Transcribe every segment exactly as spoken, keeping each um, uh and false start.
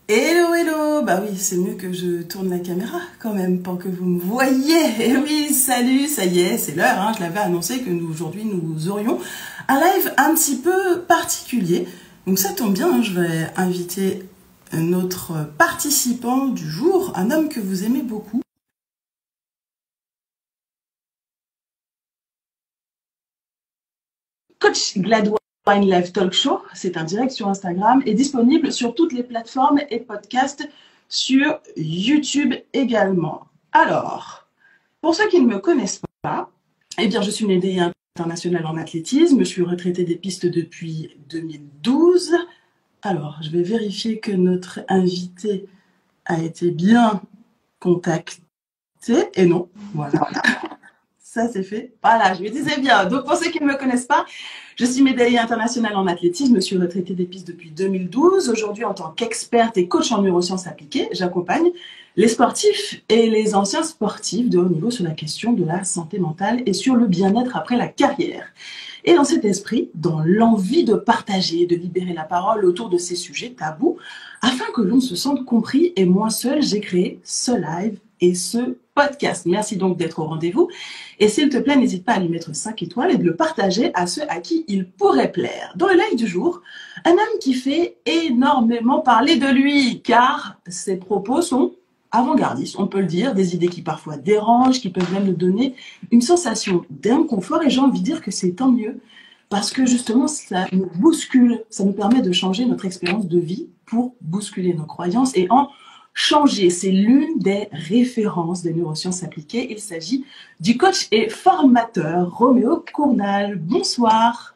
Hello, hello. Bah oui, c'est mieux que je tourne la caméra quand même pour que vous me voyez. Et oui, salut, ça y est, c'est l'heure. Hein. Je l'avais annoncé que nous aujourd'hui nous aurions un live un petit peu particulier. Donc ça tombe bien, hein, je vais inviter notre participant du jour, un homme que vous aimez beaucoup. Coach Gladwine Live Talk Show, c'est un direct sur Instagram et disponible sur toutes les plateformes et podcasts sur YouTube également. Alors, pour ceux qui ne me connaissent pas, eh bien, je suis médaillée internationale en athlétisme, je suis retraitée des pistes depuis deux mille douze. Alors, je vais vérifier que notre invité a été bien contacté. Et non, voilà. Ça, c'est fait. Voilà, je me disais bien. Donc, pour ceux qui ne me connaissent pas, je suis médaillée internationale en athlétisme. Je suis retraitée des pistes depuis deux mille douze. Aujourd'hui, en tant qu'experte et coach en neurosciences appliquées, j'accompagne les sportifs et les anciens sportifs de haut niveau sur la question de la santé mentale et sur le bien-être après la carrière. Et dans cet esprit, dans l'envie de partager, de libérer la parole autour de ces sujets tabous, afin que l'on se sente compris et moins seul, j'ai créé ce live et ce podcast. Merci donc d'être au rendez-vous. Et s'il te plaît, n'hésite pas à lui mettre cinq étoiles et de le partager à ceux à qui il pourrait plaire. Dans le live du jour, un homme qui fait énormément parler de lui, car ses propos sont avant-gardistes, on peut le dire, des idées qui parfois dérangent, qui peuvent même nous donner une sensation d'inconfort. Et j'ai envie de dire que c'est tant mieux, parce que justement, ça nous bouscule, ça nous permet de changer notre expérience de vie pour bousculer nos croyances et en changer. C'est l'une des références des neurosciences appliquées. Il s'agit du coach et formateur Roméo Cournal. Bonsoir.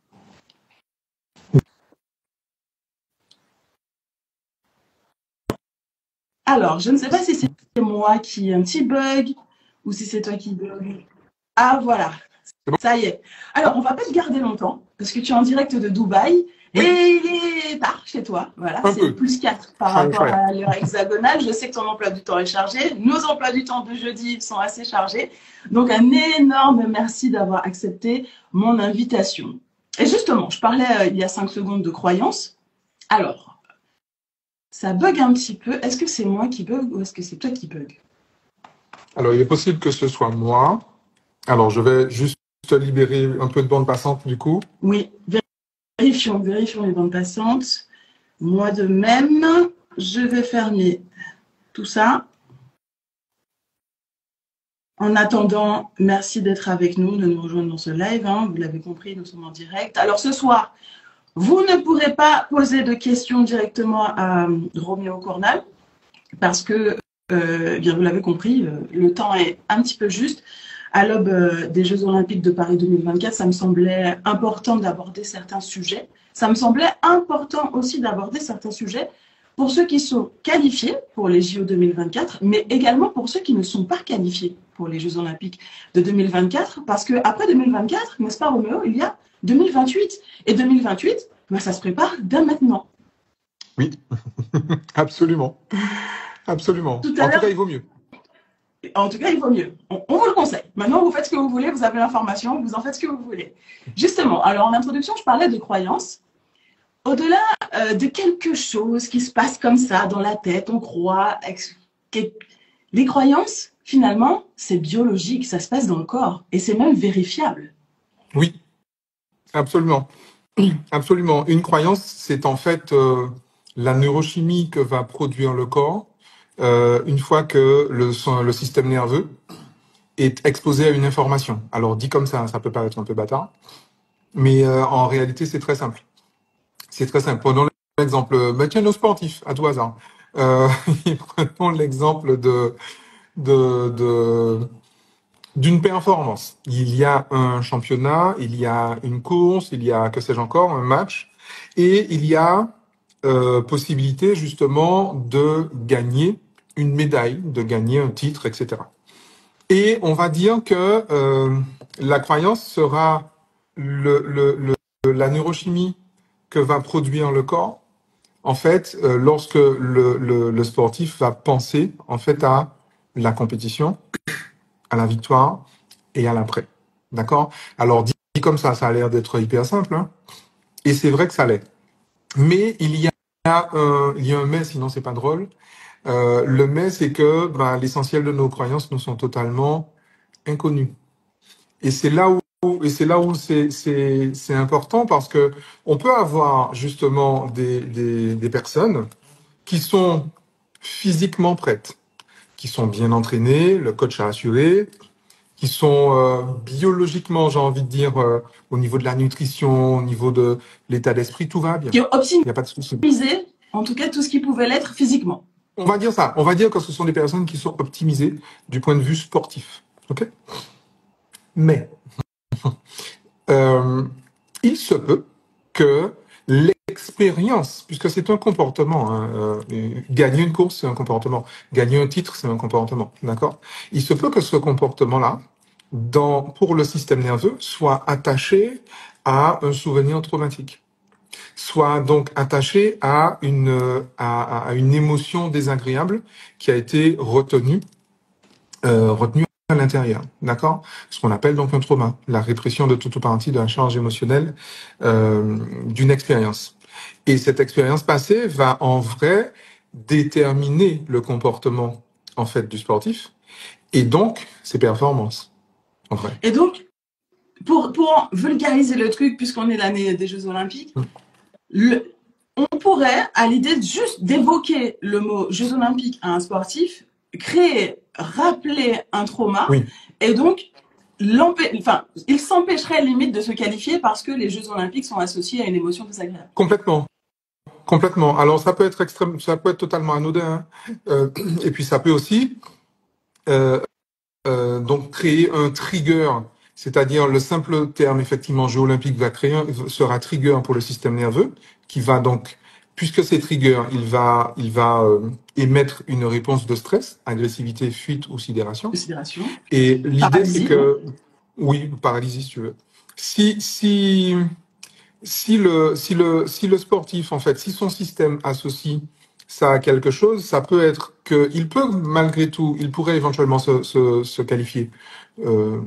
Alors, je ne sais pas si c'est moi qui ai un petit bug ou si c'est toi qui bug. Ah, voilà. Ça y est. Alors, on va pas te garder longtemps parce que tu es en direct de Dubaï. Oui. Et il est tard chez toi. Voilà, c'est plus quatre par ça rapport à l'heure hexagonale. Je sais que ton emploi du temps est chargé. Nos emplois du temps de jeudi sont assez chargés. Donc, un énorme merci d'avoir accepté mon invitation. Et justement, je parlais euh, il y a cinq secondes de croyances. Alors, ça bug un petit peu. Est-ce que c'est moi qui bug ou est-ce que c'est toi qui bug? Alors, il est possible que ce soit moi. Alors, je vais juste libérer un peu de bande passante du coup. Oui, vérifions, vérifions les bandes passantes. Moi de même, je vais fermer tout ça. En attendant, merci d'être avec nous, de nous rejoindre dans ce live. Hein. Vous l'avez compris, nous sommes en direct. Alors ce soir, vous ne pourrez pas poser de questions directement à Roméo Cournal parce que, euh, bien vous l'avez compris, le temps est un petit peu juste. À l'aube des Jeux Olympiques de Paris deux mille vingt-quatre, ça me semblait important d'aborder certains sujets. Ça me semblait important aussi d'aborder certains sujets pour ceux qui sont qualifiés pour les J O deux mille vingt-quatre, mais également pour ceux qui ne sont pas qualifiés pour les Jeux Olympiques de deux mille vingt-quatre, parce qu'après deux mille vingt-quatre, n'est-ce pas Roméo, il y a deux mille vingt-huit. Et deux mille vingt-huit, ben, ça se prépare dès maintenant. Oui, absolument. Absolument. Tout en tout cas, il vaut mieux. En tout cas, il vaut mieux. On, on vous le conseille. Maintenant, vous faites ce que vous voulez, vous avez l'information, vous en faites ce que vous voulez. Justement, alors en introduction, je parlais de croyances. Au-delà euh, de quelque chose qui se passe comme ça dans la tête, on croit. Les croyances, finalement, c'est biologique, ça se passe dans le corps et c'est même vérifiable. Oui, absolument. Absolument. Une croyance, c'est en fait euh, la neurochimie que va produire le corps euh, une fois que le, le système nerveux est exposé à une information. Alors, dit comme ça, ça peut paraître un peu bâtard, mais euh, en réalité, c'est très simple. C'est très simple. Prenons l'exemple, bah, tiens, nos sportifs, à tout hasard. Euh, prenons l'exemple de, de, de, d'une performance. Il y a un championnat, il y a une course, il y a, que sais-je encore, un match, et il y a euh, possibilité justement de gagner une médaille, de gagner un titre, et cetera. Et on va dire que euh, la croyance sera le, le, le, la neurochimie que va produire le corps, en fait, euh, lorsque le, le, le sportif va penser en fait à la compétition, à la victoire et à l'après. D'accord? Alors, dit comme ça, ça a l'air d'être hyper simple, hein, et c'est vrai que ça l'est. Mais il y a un, il y a un mais, sinon c'est pas drôle. Euh, le mais, c'est que bah, l'essentiel de nos croyances nous sont totalement inconnus. Et c'est là où et c'est là où c'est c'est c'est important parce que on peut avoir justement des des des personnes qui sont physiquement prêtes, qui sont bien entraînées, le coach a assuré, qui sont euh, biologiquement, j'ai envie de dire, euh, au niveau de la nutrition, au niveau de l'état d'esprit, tout va bien. Qui ont Il n'y a pas de souci. optimisé, en tout cas, tout ce qui pouvait l'être physiquement. On va dire ça. On va dire que ce sont des personnes qui sont optimisées du point de vue sportif. Ok. Mais euh, il se peut que l'expérience, puisque c'est un comportement, hein, euh, gagner une course, c'est un comportement, gagner un titre, c'est un comportement, d'accord? Il se peut que ce comportement-là, dans, pour le système nerveux, soit attaché à un souvenir traumatique, soit donc attaché à une, à, à une émotion désagréable qui a été retenue, euh, retenue à l'intérieur, d'accord? Ce qu'on appelle donc un trauma, la répression de toute ou partie de la charge émotionnelle euh, d'une expérience. Et cette expérience passée va en vrai déterminer le comportement en fait du sportif et donc ses performances en vrai. Et donc, pour, pour vulgariser le truc, puisqu'on est l'année des Jeux Olympiques, mmh. le, on pourrait, à l'idée juste d'évoquer le mot Jeux Olympiques à un sportif, créer, rappeler un trauma, oui. Et donc, enfin, il s'empêcherait limite de se qualifier parce que les Jeux Olympiques sont associés à une émotion désagréable. Complètement. Complètement. Alors, ça peut être extrême, ça peut être totalement anodin. Hein. Euh, et puis, ça peut aussi euh, euh, donc créer un trigger, c'est-à-dire le simple terme, effectivement, Jeux Olympiques va créer un, sera trigger pour le système nerveux, qui va donc, puisque c'est trigger, il va, il va euh, émettre une réponse de stress, agressivité, fuite ou sidération. Sidération. Et l'idée, c'est que, oui, paralysie, si tu veux. Si, si, si le, si le, si le sportif, en fait, si son système associe ça a quelque chose, ça peut être qu'il peut, malgré tout, il pourrait éventuellement se, se, se qualifier euh,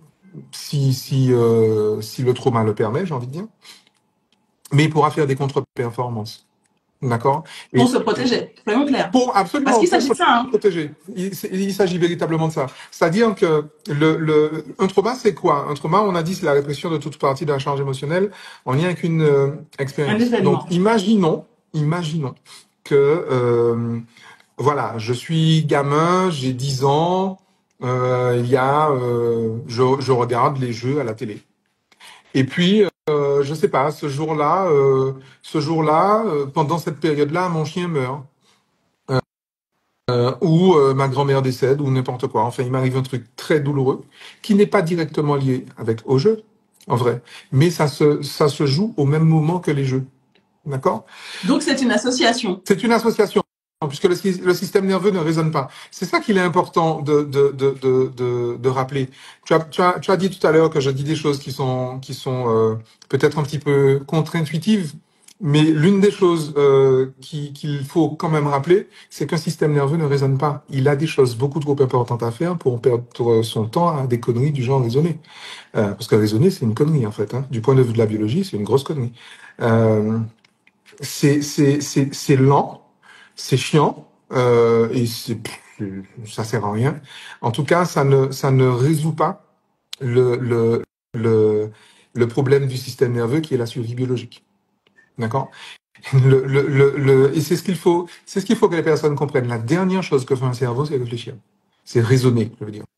si, si, euh, si le trauma le permet, j'ai envie de dire. Mais il pourra faire des contre-performances. D'accord? Et pour se protéger, soyons clairs. Pour, absolument. Parce qu'il s'agit de ça. Hein. Protéger. Il, il s'agit véritablement de ça. C'est-à-dire que le, le, un trauma, c'est quoi? Un trauma, on a dit, c'est la répression de toute partie de la charge émotionnelle en lien avec une euh, expérience. Un événement. Donc, imaginons, imaginons que, euh, voilà, je suis gamin, j'ai dix ans, euh, il y a, euh, je, je regarde les jeux à la télé. Et puis, euh, je sais pas, ce jour-là, euh, ce jour-là, euh, pendant cette période-là, mon chien meurt. Euh, euh, ou euh, ma grand-mère décède, ou n'importe quoi. Enfin, il m'arrive un truc très douloureux, qui n'est pas directement lié avec au jeu, en vrai. Mais ça se, ça se joue au même moment que les jeux. D'accord? Donc, c'est une association. C'est une association, puisque le, le système nerveux ne résonne pas. C'est ça qu'il est important de, de, de, de, de, de rappeler. Tu as, tu, as, tu as dit tout à l'heure que je dis des choses qui sont, qui sont euh, peut-être un petit peu contre-intuitives, mais l'une des choses euh, qui, qu'il faut quand même rappeler, c'est qu'un système nerveux ne résonne pas. Il a des choses beaucoup trop importantes à faire pour perdre son temps à des conneries du genre raisonner. Euh, parce que raisonner, c'est une connerie, en fait. Hein. Du point de vue de la biologie, c'est une grosse connerie. Euh, c'est, c'est, c'est, c'est lent, c'est chiant, euh, et c'est, ça sert à rien. En tout cas, ça ne, ça ne résout pas le, le, le, le problème du système nerveux qui est la survie biologique. D'accord? Le, le, le, le, et c'est ce qu'il faut, c'est ce qu'il faut que les personnes comprennent. La dernière chose que fait un cerveau, c'est réfléchir. C'est raisonner, je veux dire.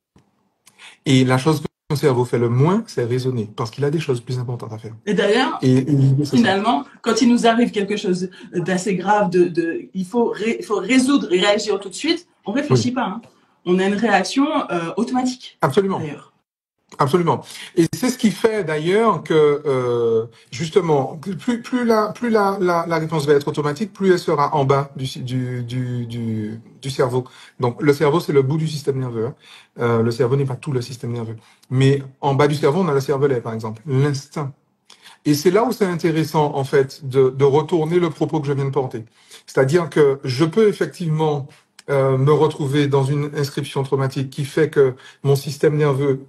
Et la chose que son cerveau fait le moins, c'est raisonner, parce qu'il a des choses plus importantes à faire. Et d'ailleurs, et, et finalement, ça. Quand il nous arrive quelque chose d'assez grave, de, de, il faut, ré, il faut résoudre et réagir tout de suite, on ne réfléchit oui. pas. Hein. On a une réaction euh, automatique. Absolument. D'ailleurs. Absolument. Et c'est ce qui fait d'ailleurs que, euh, justement, plus, plus, la, plus la, la, la réponse va être automatique, plus elle sera en bas du, du, du, du, du cerveau. Donc le cerveau, c'est le bout du système nerveux. Hein. Euh, le cerveau n'est pas tout le système nerveux. Mais en bas du cerveau, on a le cervelet, par exemple, l'instinct. Et c'est là où c'est intéressant, en fait, de, de retourner le propos que je viens de porter. C'est-à-dire que je peux effectivement euh, me retrouver dans une inscription traumatique qui fait que mon système nerveux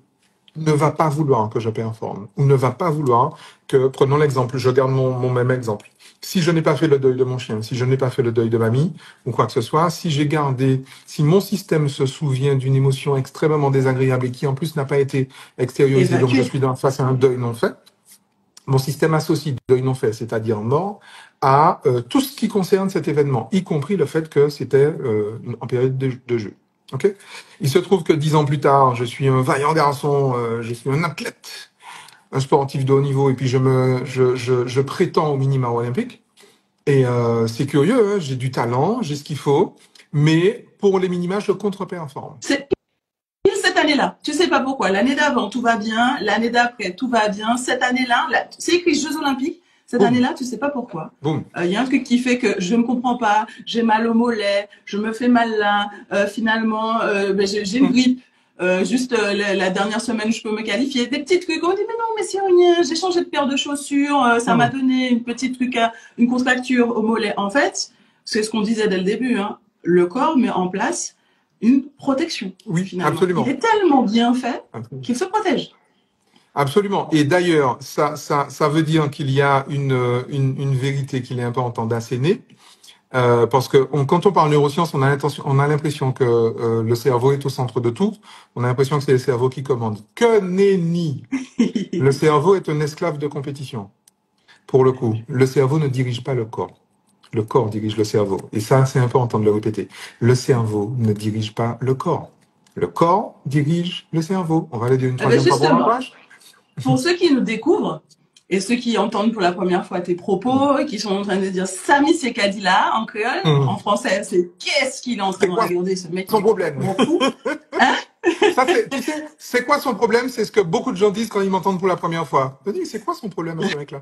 ne va pas vouloir que je performe, ou ne va pas vouloir que, prenons l'exemple, je garde mon, mon même exemple. Si je n'ai pas fait le deuil de mon chien, si je n'ai pas fait le deuil de mamie, ou quoi que ce soit, si j'ai gardé, si mon système se souvient d'une émotion extrêmement désagréable et qui en plus n'a pas été extériorisée, donc je suis dans, face à un deuil non fait, mon système associe deuil non fait, c'est-à-dire mort, à euh, tout ce qui concerne cet événement, y compris le fait que c'était euh, en période de, de jeu. Okay. Il se trouve que dix ans plus tard, je suis un vaillant garçon, euh, je suis un athlète, un sportif de haut niveau, et puis je me, je, je, je prétends au minima olympique. Et euh, c'est curieux, hein, j'ai du talent, j'ai ce qu'il faut, mais pour les minima, je contre-performe. C'est pile cette année-là. Tu sais pas pourquoi. L'année d'avant, tout va bien. L'année d'après, tout va bien. Cette année-là, là, c'est écrit Jeux Olympiques. Cette année-là, tu sais pas pourquoi. Il euh, y a un truc qui fait que je ne comprends pas, j'ai mal au mollet, je me fais mal là, euh, finalement, euh, ben, j'ai, j'ai une grippe. Euh, juste euh, la, la dernière semaine, je peux me qualifier. Des petits trucs. On dit mais non, mais c'est rien. J'ai changé de paire de chaussures. Euh, ça mmh. m'a donné une petite truc, à, une contracture au mollet. En fait, c'est ce qu'on disait dès le début. Hein. Le corps met en place une protection. Oui, finalement. Absolument. Il est tellement bien fait absolument. Qu'il se protège. Absolument. Et d'ailleurs, ça, ça, ça veut dire qu'il y a une, une, une vérité qu'il est important d'asséner. Euh, parce que on, quand on parle neurosciences, on a l'intention, on a l'impression que euh, le cerveau est au centre de tout. On a l'impression que c'est le cerveau qui commande. Que nenni. Le cerveau est un esclave de compétition. Pour le coup, le cerveau ne dirige pas le corps. Le corps dirige le cerveau. Et ça, c'est important de le répéter. Le cerveau ne dirige pas le corps. Le corps dirige le cerveau. On va le dire une troisième fois pour l'emplage. Pour ceux qui nous découvrent, et ceux qui entendent pour la première fois tes propos, et qui sont en train de dire Samy c'est qu'a dit là, en créole, mmh. en français, c'est qu'est-ce qu'il est en train de regarder ce mec. Son problème. Hein Ça, c'est, tu sais, c'est quoi son problème? C'est ce que beaucoup de gens disent quand ils m'entendent pour la première fois. Je dis, c'est quoi son problème, ce mec-là?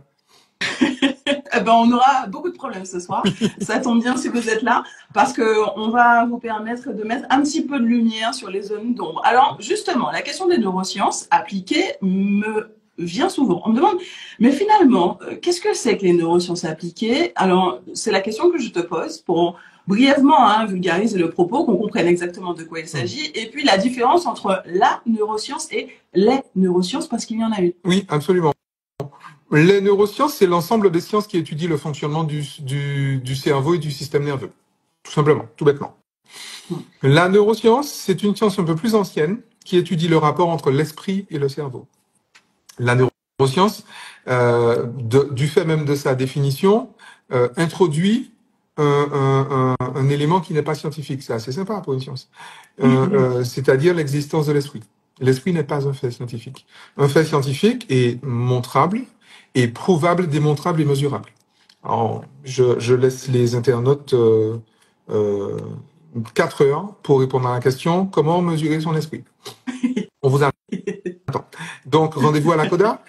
Eh ben, on aura beaucoup de problèmes ce soir. Ça tombe bien si vous êtes là, parce que on va vous permettre de mettre un petit peu de lumière sur les zones d'ombre. Alors, justement, la question des neurosciences appliquées me vient souvent. On me demande, mais finalement, euh, qu'est-ce que c'est que les neurosciences appliquées? Alors, c'est la question que je te pose pour brièvement hein, vulgariser le propos, qu'on comprenne exactement de quoi il s'agit, et puis la différence entre la neuroscience et les neurosciences, parce qu'il y en a une. Oui, absolument. Les neurosciences, c'est l'ensemble des sciences qui étudient le fonctionnement du, du, du cerveau et du système nerveux. Tout simplement, tout bêtement. La neuroscience, c'est une science un peu plus ancienne qui étudie le rapport entre l'esprit et le cerveau. La neuroscience, euh, de, du fait même de sa définition, euh, introduit un, un, un, un élément qui n'est pas scientifique. C'est assez sympa pour une science. Euh, euh, c'est-à-dire l'existence de l'esprit. L'esprit n'est pas un fait scientifique. Un fait scientifique est montrable, et prouvable, démontrable et mesurable. Alors, je, je laisse les internautes euh, euh, quatre heures pour répondre à la question comment mesurer son esprit. On vous attend. Donc, rendez-vous à la Coda.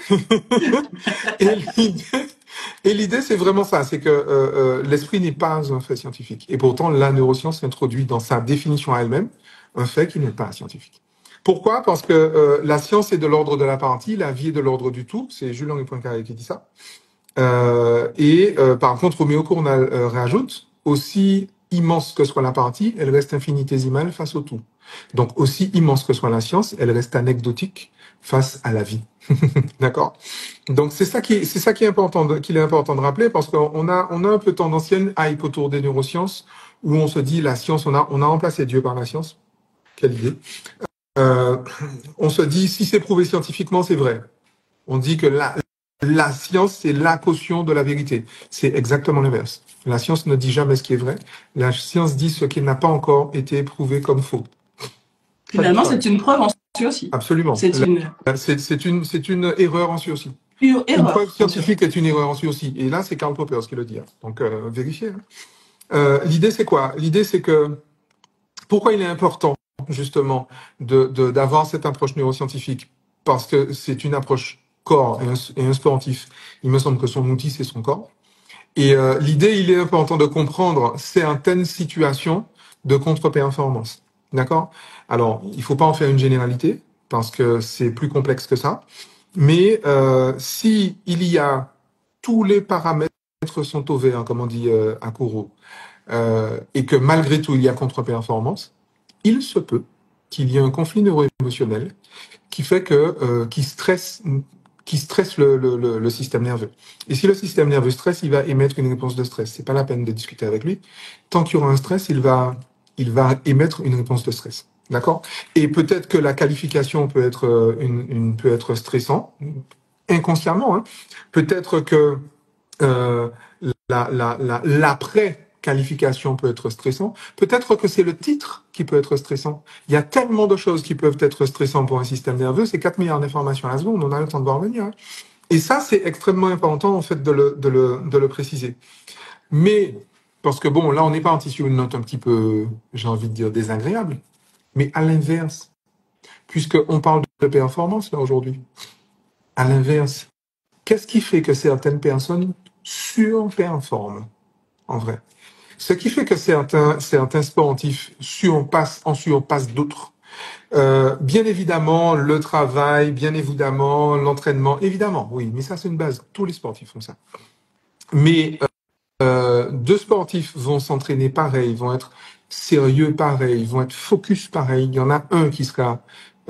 Et l'idée, et l'idée, c'est vraiment ça, c'est que euh, euh, l'esprit n'est pas un fait scientifique. Et pourtant, la neuroscience introduit dans sa définition à elle-même un fait qui n'est pas scientifique. Pourquoi? Parce que euh, la science est de l'ordre de la partie, la vie est de l'ordre du tout. C'est Jules-Henri Poincaré qui dit ça. Euh, et euh, par contre, Roméo Cournal euh, rajoute, aussi immense que soit la partie, elle reste infinitésimale face au tout. Donc, aussi immense que soit la science, elle reste anecdotique face à la vie. D'accord? Donc, c'est ça qui est, c'est ça qui est important, de, qu'il est important de rappeler, parce qu'on a, on a un peu tendance hype autour des neurosciences, où on se dit, la science, on a, on a remplacé Dieu par la science. Quelle idée? Euh, on se dit, si c'est prouvé scientifiquement, c'est vrai. On dit que la, la science, c'est la caution de la vérité. C'est exactement l'inverse. La science ne dit jamais ce qui est vrai. La science dit ce qui n'a pas encore été prouvé comme faux. Finalement, c'est une preuve en sursis. Absolument. C'est une... C'est, c'est une, c'est une erreur en sursis. Une, une preuve scientifique est une erreur en sursis. Et là, c'est Karl Popper qui le dit. Donc, euh, vérifiez. Hein. Euh, l'idée, c'est quoi? L'idée, c'est que pourquoi il est important justement de, de, d'avoir cette approche neuroscientifique, parce que c'est une approche corps et un, et un sportif. Il me semble que son outil, c'est son corps. Et euh, l'idée, il est important de comprendre certaines situations de contre-performance. D'accord? Alors, il faut pas en faire une généralité, parce que c'est plus complexe que ça. Mais euh, si il y a tous les paramètres sont au vert, comme on dit euh, à Kourou, euh, et que malgré tout, il y a contre-performance, il se peut qu'il y ait un conflit neuro-émotionnel qui fait que euh, qui stresse qui stresse le, le, le, le système nerveux. Et si le système nerveux stresse, il va émettre une réponse de stress. C'est pas la peine de discuter avec lui. Tant qu'il y aura un stress, il va il va émettre une réponse de stress. D'accord? Et peut-être que la qualification peut être une, une peut être stressant inconsciemment. Hein. Peut-être que euh, la la la l'après qualification peut être stressant. Peut-être que c'est le titre qui peut être stressant. Il y a tellement de choses qui peuvent être stressantes pour un système nerveux. C'est quatre milliards d'informations à la seconde. On a le temps de voir venir. Hein. Et ça, c'est extrêmement important, en fait, de le, de le, de le préciser. Mais, parce que bon, là, on n'est pas parti sur une note un petit peu, j'ai envie de dire, désagréable. Mais à l'inverse, puisqu'on parle de performance, là, aujourd'hui, à l'inverse, qu'est-ce qui fait que certaines personnes surperforment, en vrai? Ce qui fait que certains, certains sportifs surpassent, en surpassent d'autres. Euh, bien évidemment, le travail, bien évidemment, l'entraînement, évidemment, oui, mais ça c'est une base. Tous les sportifs font ça. Mais euh, deux sportifs vont s'entraîner pareil, vont être sérieux pareil, vont être focus pareil. Il y en a un qui sera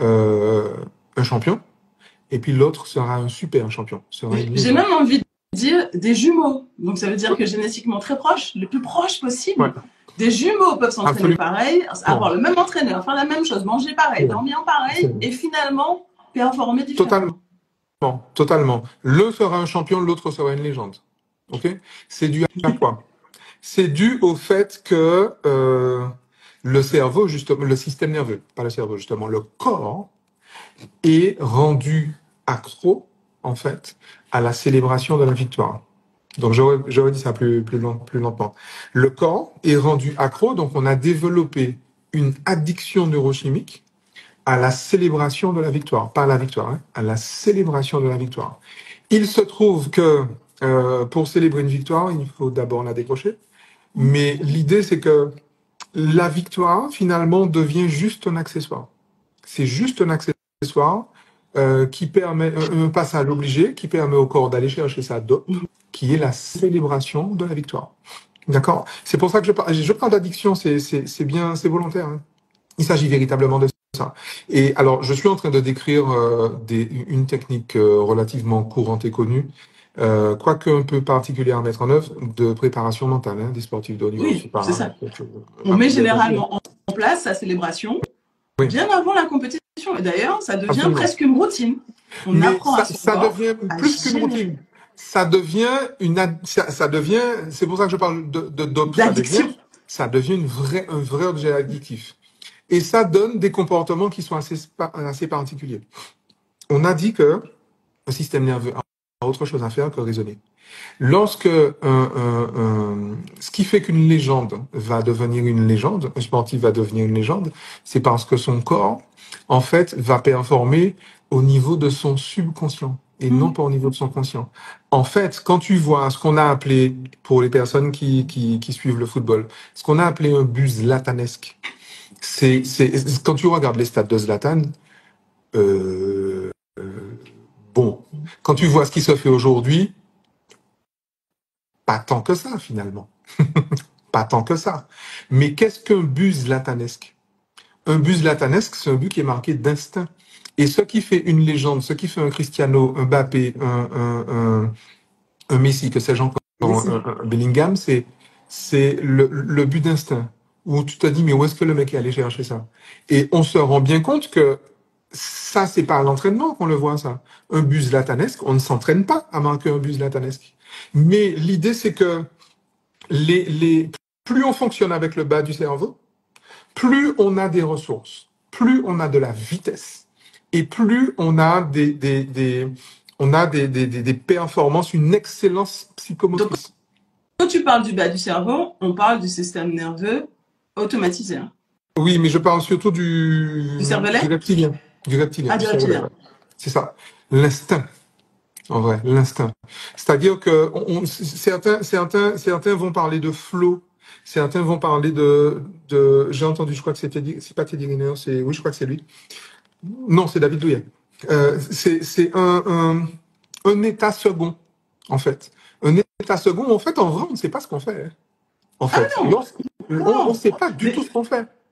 euh, un champion, et puis l'autre sera un super champion. Sera une J'ai même envie de dire des jumeaux. Donc ça veut dire que génétiquement très proches, le plus proche possible. Ouais. Des jumeaux peuvent s'entraîner pareil, avoir le même entraîneur, faire la même chose, manger pareil, ouais. dormir pareil, Absolument. Et finalement performer différemment. Totalement. Totalement. L'un sera un champion, l'autre sera une légende. Ok? C'est dû à quoi? C'est dû au fait que euh, le cerveau, justement, le système nerveux, pas le cerveau, justement, le corps est rendu accro, en fait, à la célébration de la victoire. Donc, j'aurais, j'aurais dit ça plus, plus, long, plus lentement. Le corps est rendu accro, donc on a développé une addiction neurochimique à la célébration de la victoire. Pas à la victoire, hein, à la célébration de la victoire. Il se trouve que euh, pour célébrer une victoire, il faut d'abord la décrocher. Mais l'idée, c'est que la victoire, finalement, devient juste un accessoire. C'est juste un accessoire euh, qui permet, un, un passage obligé, qui permet au corps d'aller chercher sa dope, qui est la célébration de la victoire. D'accord? C'est pour ça que je parle, je parle d'addiction, c'est, c'est, c'est bien, c'est volontaire. Hein. Il s'agit véritablement de ça. Et alors, je suis en train de décrire euh, des, une technique euh, relativement courante et connue, euh, quoique un peu particulière à mettre en œuvre, de préparation mentale hein, des sportifs de haut niveau. Oui, c'est ça. On met généralement en place sa célébration oui. bien avant la compétition. Et d'ailleurs, ça devient Absolument. presque une routine. On Mais apprend ça, à son ça corps devient à plus qu'une routine. Ça devient une, ad... ça, ça devient, c'est pour ça que je parle de, de dope. Ça devient, ça devient une vraie, un vrai objet addictif. Et ça donne des comportements qui sont assez, assez particuliers. On a dit que le système nerveux a autre chose à faire que raisonner. Lorsque un, un, un, ce qui fait qu'une légende va devenir une légende, un sportif va devenir une légende, c'est parce que son corps, en fait, va performer au niveau de son subconscient et mmh. non pas au niveau de son conscient. En fait, quand tu vois ce qu'on a appelé, pour les personnes qui, qui, qui suivent le football, ce qu'on a appelé un bus zlatanesque, c'est, c'est, quand tu regardes les stats de Zlatan, euh, euh, bon, quand tu vois ce qui se fait aujourd'hui, pas tant que ça, finalement. Pas tant que ça. Mais qu'est-ce qu'un but zlatanesque? Un but zlatanesque, c'est un but qui est marqué d'instinct. Et ce qui fait une légende, ce qui fait un Cristiano, un Mbappé, un, un, un, un Messi, que sais-je encore, un, un Bellingham, c'est, c'est le, le but d'instinct. Où tu te dis, mais où est-ce que le mec est allé chercher ça? Et on se rend bien compte que ça, c'est pas à l'entraînement qu'on le voit, ça. Un but zlatanesque, on ne s'entraîne pas à marquer un but zlatanesque. Mais l'idée, c'est que les, les, plus on fonctionne avec le bas du cerveau, plus on a des ressources, plus on a de la vitesse, et plus on a des, des, des, on a des, des, des, des performances, une excellence psychomotrice. Donc, quand tu parles du bas du cerveau, on parle du système nerveux automatisé. Oui, mais je parle surtout du, du cervelet, du reptilien. Du reptilien. Ah, du reptilien. C'est ça. L'instinct. En vrai, l'instinct. C'est-à-dire que on, certains, certains, certains vont parler de flow, certains vont parler de, de j'ai entendu, je crois que c'était, c'est pas Teddy Riner, c'est, oui, je crois que c'est lui. Non, c'est David Douillet. Euh, c'est, c'est un, un, un état second, en fait. Un état second, en fait, en vrai, on ne sait pas ce qu'on fait. En fait, ah non. on ne sait pas du mais, tout ce qu'on fait.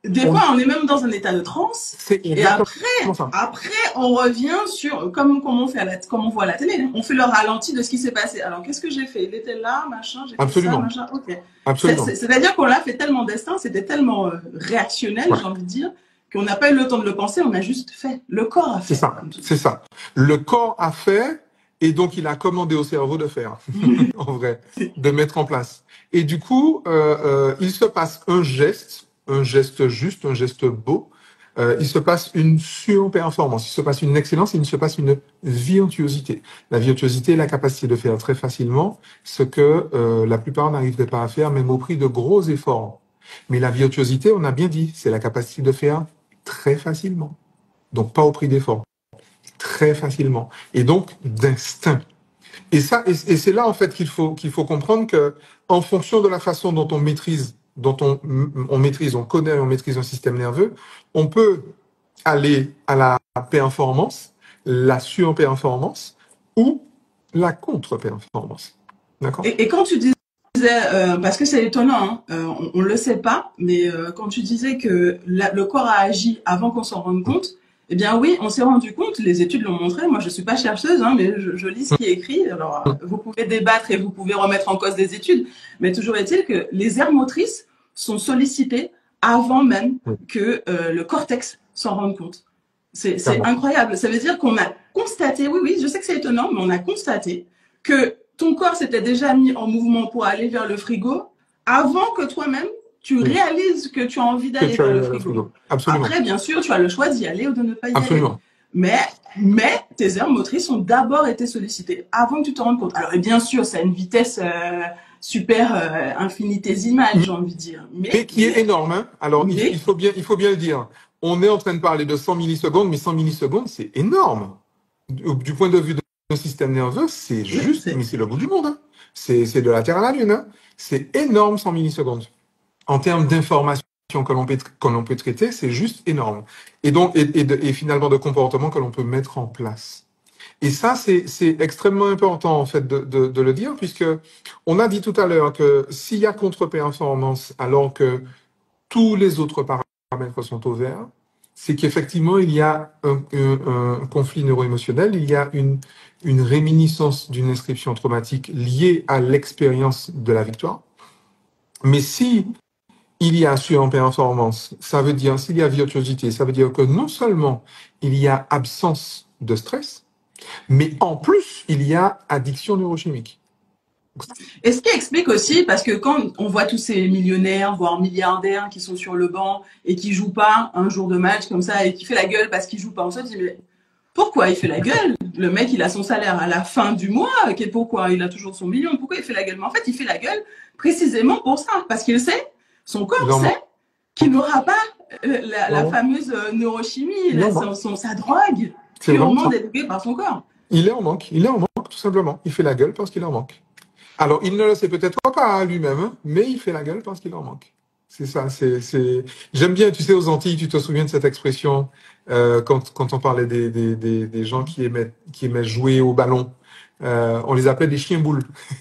Des On- fois, on est même dans un état de transe. C'est Et exactement après, ça. après, on revient sur comme, comme, on fait à la, comme on voit à la télé. On fait le ralenti de ce qui s'est passé. Alors, qu'est-ce que j'ai fait? Il était là, machin, j'ai fait ça, Absolument. machin. Ok. C'est- Absolument. c'est- C'est-à-dire qu'on l'a fait tellement d'instinct, c'était tellement euh, réactionnel, Ouais. j'ai envie de dire, qu'on n'a pas eu le temps de le penser, on a juste fait. Le corps a fait. C'est ça. comme tu dis. C'est ça. Le corps a fait, et donc il a commandé au cerveau de faire, en vrai, de mettre en place. Et du coup, euh, euh, il se passe un geste, un geste juste, un geste beau. Euh, il se passe une surperformance, il se passe une excellence, il se passe une virtuosité. La virtuosité est la capacité de faire très facilement ce que euh, la plupart n'arriveraient pas à faire, même au prix de gros efforts. Mais la virtuosité, on a bien dit, c'est la capacité de faire très facilement. Donc pas au prix d'efforts, très facilement. Et donc d'instinct. Et ça, et, et c'est là en fait qu'il faut qu'il faut comprendre que en fonction de la façon dont on maîtrise, dont on, on maîtrise, on connaît, on maîtrise un système nerveux, on peut aller à la performance, la surperformance ou la contre-performance. D'accord? Et, et quand tu disais, euh, parce que c'est étonnant, hein, euh, on ne le sait pas, mais euh, quand tu disais que la, le corps a agi avant qu'on s'en rende compte, eh bien oui, on s'est rendu compte, les études l'ont montré, moi je ne suis pas chercheuse, hein, mais je, je lis ce qui est écrit, alors euh, vous pouvez débattre et vous pouvez remettre en cause des études, mais toujours est-il que les aires motrices sont sollicitées avant même que euh, le cortex s'en rende compte. C'est incroyable, ça veut dire qu'on a constaté, oui, oui, je sais que c'est étonnant, mais on a constaté que ton corps s'était déjà mis en mouvement pour aller vers le frigo avant que toi-même tu oui. réalises que tu as envie d'aller vers le frigo. le frigo. Absolument. Après, bien sûr, tu as le choix d'y aller ou de ne pas y Absolument. aller. Mais, mais tes aires motrices ont d'abord été sollicitées avant que tu te rendes compte. Alors, et bien sûr, c'est à une vitesse euh, super euh, infinitésimale, j'ai envie de dire. Mais, mais qui est énorme. Hein. Alors, mais, il, il, faut bien, il faut bien le dire. On est en train de parler de cent millisecondes, mais cent millisecondes, c'est énorme. Du, du point de vue de notre système nerveux, c'est juste, mais c'est le bout du monde. Hein. C'est de la Terre à la Lune. Hein. C'est énorme, cent millisecondes. En termes d'informations que l'on peut, que l'on peut traiter, c'est juste énorme. Et donc, et, et, de, et finalement, de comportements que l'on peut mettre en place. Et ça, c'est extrêmement important, en fait, de, de, de le dire, puisque on a dit tout à l'heure que s'il y a contre-performance, alors que tous les autres paramètres sont au vert, c'est qu'effectivement, il y a un, un, un conflit neuroémotionnel, il y a une, une réminiscence d'une inscription traumatique liée à l'expérience de la victoire. Mais si il y a surperformance, ça veut dire, s'il y a virtuosité, ça veut dire que non seulement il y a absence de stress, mais en plus, il y a addiction neurochimique. Et ce qui explique aussi, parce que quand on voit tous ces millionnaires, voire milliardaires qui sont sur le banc et qui jouent pas un jour de match comme ça et qui fait la gueule parce qu'il joue pas, on se dit mais pourquoi il fait la gueule? Le mec, il a son salaire à la fin du mois, pourquoi il a toujours son million? Pourquoi il fait la gueule? Mais en fait, il fait la gueule précisément pour ça, parce qu'il sait, son corps non, sait qu'il n'aura pas la, la fameuse neurochimie, la, son, son, sa drogue purement développée par son corps. Il est en manque, il est en manque tout simplement. Il fait la gueule parce qu'il en manque. Alors, il ne le sait peut-être pas lui-même, mais il fait la gueule parce qu'il en manque. C'est ça, c'est... J'aime bien, tu sais, aux Antilles, tu te souviens de cette expression euh, quand, quand on parlait des, des, des, des gens qui aimaient, qui aimaient jouer au ballon. Euh, on les appelait des chiens-boules.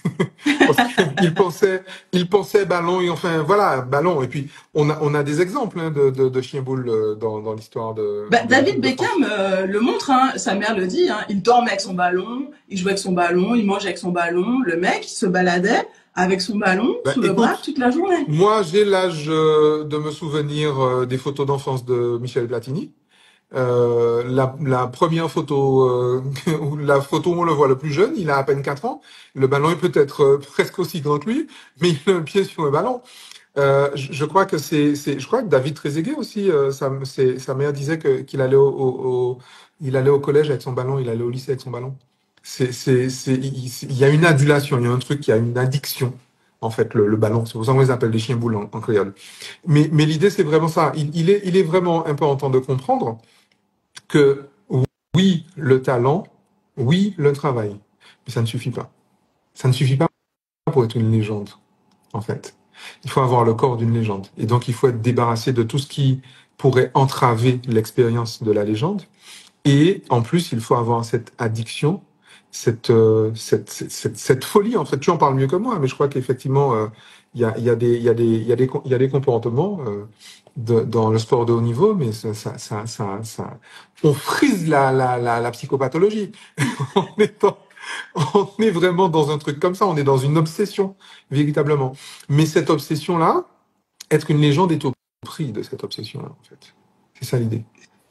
ils pensaient, ils pensaient ballon, et enfin, voilà, ballon. Et puis, on a, on a des exemples hein, de, de, de chiens-boules dans, dans l'histoire de... Bah, de David Beckham euh, le montre, hein, sa mère le dit, hein, il dormait avec son ballon, il jouait avec son ballon, il mangeait avec son ballon. Le mec, il se baladait avec son ballon bah, sous écoute, le bras toute la journée. Moi, j'ai l'âge euh, de me souvenir euh, des photos d'enfance de Michel Platini. Euh, la, la première photo, euh, la photo où on le voit le plus jeune, il a à peine quatre ans. Le ballon est peut-être euh, presque aussi grand que lui, mais il a un pied sur le ballon. Euh, je, je crois que c'est, je crois que David Trezeguet aussi, euh, sa, sa mère disait que qu'il allait au, au, au, il allait au collège avec son ballon, il allait au lycée avec son ballon. C'est, c'est, c'est, il, il y a une adulation, il y a un truc, il y a une addiction. En fait, le, le ballon, c'est pour ça qu'on les appelle les chiens boules en, en créole. Mais, mais l'idée, c'est vraiment ça. Il, il est, il est vraiment important de comprendre que oui, le talent, oui, le travail, mais ça ne suffit pas. Ça ne suffit pas pour être une légende, en fait. Il faut avoir le corps d'une légende. Et donc, il faut être débarrassé de tout ce qui pourrait entraver l'expérience de la légende. Et en plus, il faut avoir cette addiction, cette, euh, cette, cette, cette, cette folie. En fait, tu en parles mieux que moi, mais je crois qu'effectivement, euh, il y a, il y a des, il y a des, il y a des, il y a des comportements euh, de, dans le sport de haut niveau, mais ça, ça, ça, ça, ça on frise la, la, la, la psychopathologie. on est dans, on est vraiment dans un truc comme ça. On est dans une obsession véritablement. Mais cette obsession-là, être une légende est au prix de cette obsession-là, en fait. C'est ça l'idée.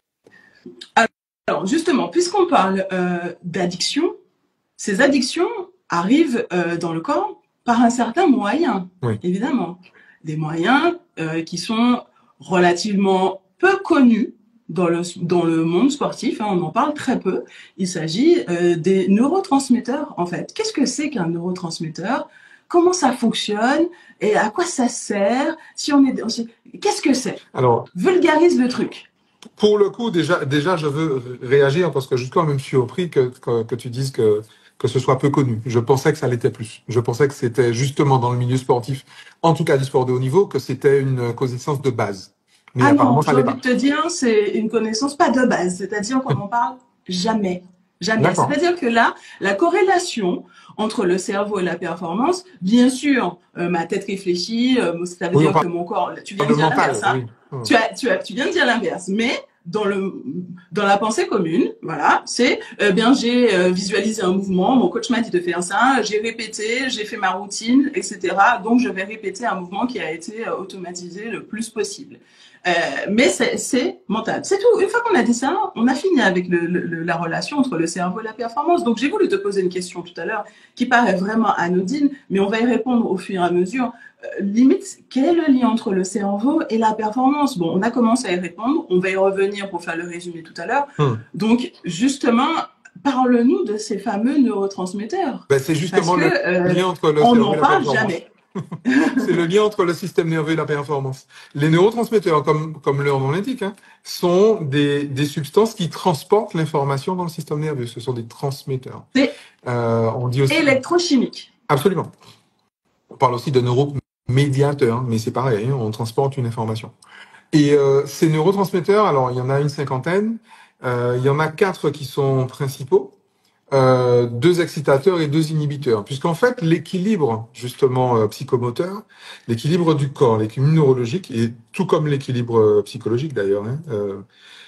Alors justement, puisqu'on parle euh, d'addiction, ces addictions arrivent euh, dans le corps par un certain moyen, oui. évidemment. Des moyens euh, qui sont relativement peu connus dans le, dans le monde sportif, hein, on en parle très peu. Il s'agit euh, des neurotransmetteurs, en fait. Qu'est-ce que c'est qu'un neurotransmetteur ? Comment ça fonctionne et à quoi ça sert? Si on est, qu'est-ce que c'est? Alors, vulgarise le truc. Pour le coup, déjà, déjà, je veux réagir parce que jusqu'à même je suis surpris que, que, que tu dises que, que ce soit peu connu. Je pensais que ça l'était plus. Je pensais que c'était justement dans le milieu sportif, en tout cas du sport de haut niveau, que c'était une connaissance de base. Mais ah apparemment, non, j'ai envie de te dire, c'est une connaissance pas de base. C'est-à-dire qu'on n'en parle jamais. Jamais. C'est-à-dire que là, la corrélation entre le cerveau et la performance, bien sûr, euh, ma tête réfléchit, euh, ça veut oui, dire que mon corps, tu viens de dire l'inverse, hein. Oui. Tu, as, tu, as, tu viens de dire l'inverse, mais dans le dans la pensée commune, voilà, c'est euh, bien j'ai euh, visualisé un mouvement, mon coach m'a dit de faire ça, j'ai répété, j'ai fait ma routine, et cetera. Donc je vais répéter un mouvement qui a été euh, automatisé le plus possible. Euh, mais c'est mental. C'est tout. Une fois qu'on a dit ça, on a fini avec le, le, la relation entre le cerveau et la performance. Donc, j'ai voulu te poser une question tout à l'heure qui paraît vraiment anodine, mais on va y répondre au fur et à mesure. Euh, limite, quel est le lien entre le cerveau et la performance? Bon, on a commencé à y répondre. On va y revenir pour faire le résumé tout à l'heure. Hum. Donc, justement, parle-nous de ces fameux neurotransmetteurs. Ben, c'est justement Parce que, le lien entre le euh, cerveau et la performance. On n'en parle jamais. C'est le lien entre le système nerveux et la performance. Les neurotransmetteurs, comme, comme leur nom l'indique, hein, sont des, des substances qui transportent l'information dans le système nerveux. Ce sont des transmetteurs. C'est euh, on dit aussi électrochimique. Absolument. On parle aussi de neuromédiateurs, mais c'est pareil, hein, on transporte une information. Et euh, ces neurotransmetteurs, alors il y en a une cinquantaine, euh, il y en a quatre qui sont principaux. Euh, deux excitateurs et deux inhibiteurs, puisqu'en fait l'équilibre justement euh, psychomoteur, l'équilibre du corps, l'équilibre neurologique, et tout comme l'équilibre euh, psychologique d'ailleurs, hein, euh,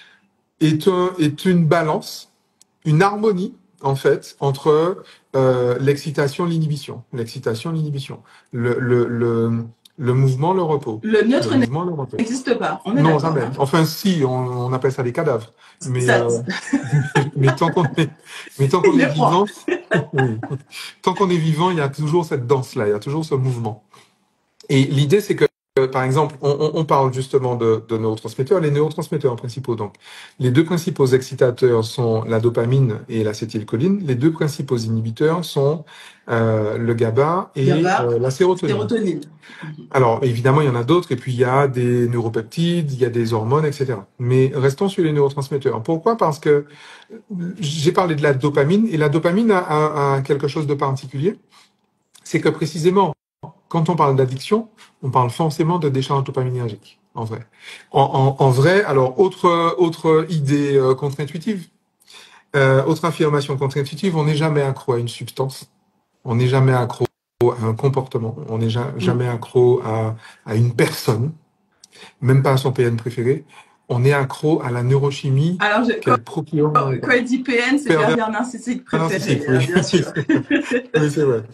est, un, est une balance, une harmonie en fait entre euh, l'excitation, l'inhibition, l'excitation, l'inhibition, le, le, le le mouvement, le repos. Le neutre n'existe pas. On est non, jamais. Enfin, si, on, on appelle ça des cadavres. Mais, ça, euh, mais, mais tant qu'on est, mais tant qu'on est vivant, oui. Tant qu'on est vivant, il y a toujours cette danse-là, il y a toujours ce mouvement. Et l'idée, c'est que, par exemple, on, on parle justement de, de neurotransmetteurs, les neurotransmetteurs principaux. Donc, les deux principaux excitateurs sont la dopamine et l'acétylcholine. Les deux principaux inhibiteurs sont euh, le GABA et GABA, euh, la sérotonine. sérotonine. Alors, évidemment, il y en a d'autres, et puis il y a des neuropeptides, il y a des hormones, et cetera. Mais restons sur les neurotransmetteurs. Pourquoi? Parce que j'ai parlé de la dopamine, et la dopamine a, a, a quelque chose de particulier. C'est que précisément, quand on parle d'addiction, on parle forcément de décharge dopaminergique, en vrai. En, en, en vrai, alors, autre, autre idée euh, contre-intuitive, euh, autre affirmation contre-intuitive, on n'est jamais accro à une substance, on n'est jamais accro à un comportement, on n'est jamais accro à, à une personne, même pas à son P N préféré, on est accro à la neurochimie qu'elle procure. Quand il dit P N, c'est pervers narcissique préféré, oui. bien sûr. Oui, c'est vrai.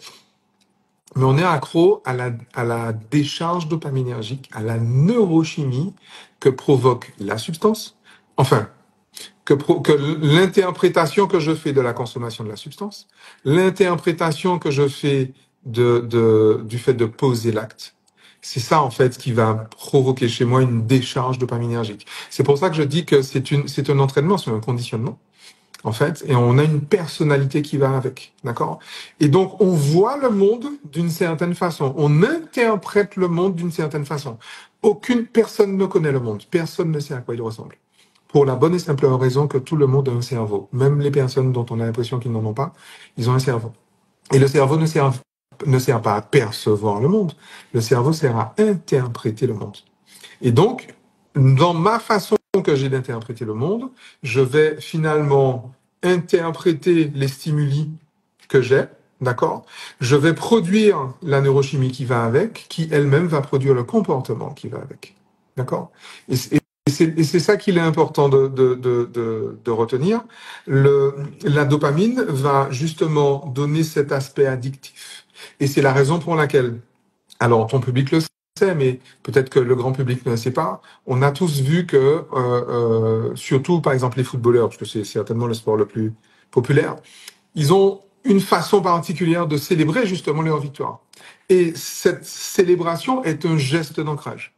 Mais on est accro à la, à la décharge dopaminergique, à la neurochimie que provoque la substance, enfin, que, pro, que l'interprétation que je fais de la consommation de la substance, l'interprétation que je fais de, de, du fait de poser l'acte. C'est ça, en fait, qui va provoquer chez moi une décharge dopaminergique. C'est pour ça que je dis que c'est une, c'est un entraînement, c'est un conditionnement, en fait, et on a une personnalité qui va avec, d'accord? Et donc, on voit le monde d'une certaine façon. On interprète le monde d'une certaine façon. Aucune personne ne connaît le monde. Personne ne sait à quoi il ressemble. Pour la bonne et simple raison que tout le monde a un cerveau. Même les personnes dont on a l'impression qu'ils n'en ont pas, ils ont un cerveau. Et le cerveau ne sert, ne sert pas à percevoir le monde. Le cerveau sert à interpréter le monde. Et donc, dans ma façon que j'ai d'interpréter le monde, je vais finalement interpréter les stimuli que j'ai, d'accord? Je vais produire la neurochimie qui va avec, qui elle-même va produire le comportement qui va avec, d'accord? Et, et c'est, et c'est ça qu'il est important de, de, de, de, de retenir. Le, la dopamine va justement donner cet aspect addictif. Et c'est la raison pour laquelle, alors ton public le sait, mais peut-être que le grand public ne le sait pas, on a tous vu que, euh, euh, surtout par exemple les footballeurs, parce que c'est certainement le sport le plus populaire, ils ont une façon particulière de célébrer justement leur victoire. Et cette célébration est un geste d'ancrage.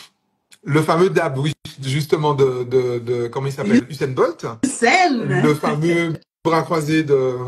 Le fameux dab, oui, justement, de, de, de comment il s'appelle, Usain Bolt. Le fameux bras croisé de,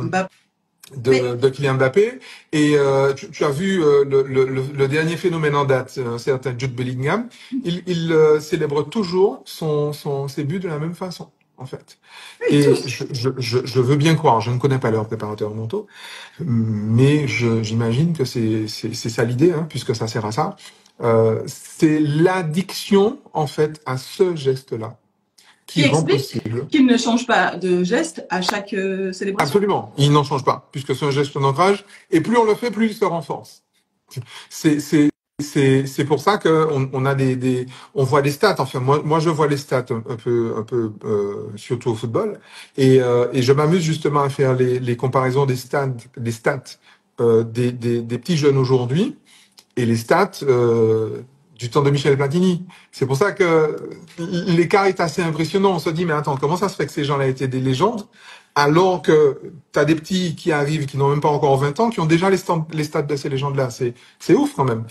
de, de Kylian Mbappé. Et euh, tu, tu as vu euh, le, le, le dernier phénomène en date, un certain Jude Bellingham. Il, il euh, célèbre toujours son, son, ses buts de la même façon, en fait. Et je, je, je, je veux bien croire, je ne connais pas leurs préparateurs mentaux, mais je, j'imagine que c'est, c'est, c'est ça l'idée, hein, puisque ça sert à ça. Euh, c'est l'addiction, en fait, à ce geste-là qui, qui rend explique possible. Qu'il ne change pas de geste à chaque euh, célébration. Absolument, il n'en change pas, puisque c'est un geste d'ancrage, et plus on le fait, plus il se renforce. C'est, c'est, c'est, c'est pour ça qu'on on a des, des, on voit des stats. Enfin, moi, moi, je vois les stats un, un peu, un peu, euh, surtout au football, et, euh, et je m'amuse justement à faire les, les comparaisons des stats, des stats euh, des, des, des petits jeunes aujourd'hui et les stats euh, du temps de Michel Platini. C'est pour ça que l'écart est assez impressionnant. On se dit, mais attends, comment ça se fait que ces gens-là étaient des légendes, alors que tu as des petits qui arrivent, qui n'ont même pas encore vingt ans, qui ont déjà les, stand, les stats de ces légendes-là. C'est, c'est ouf quand même.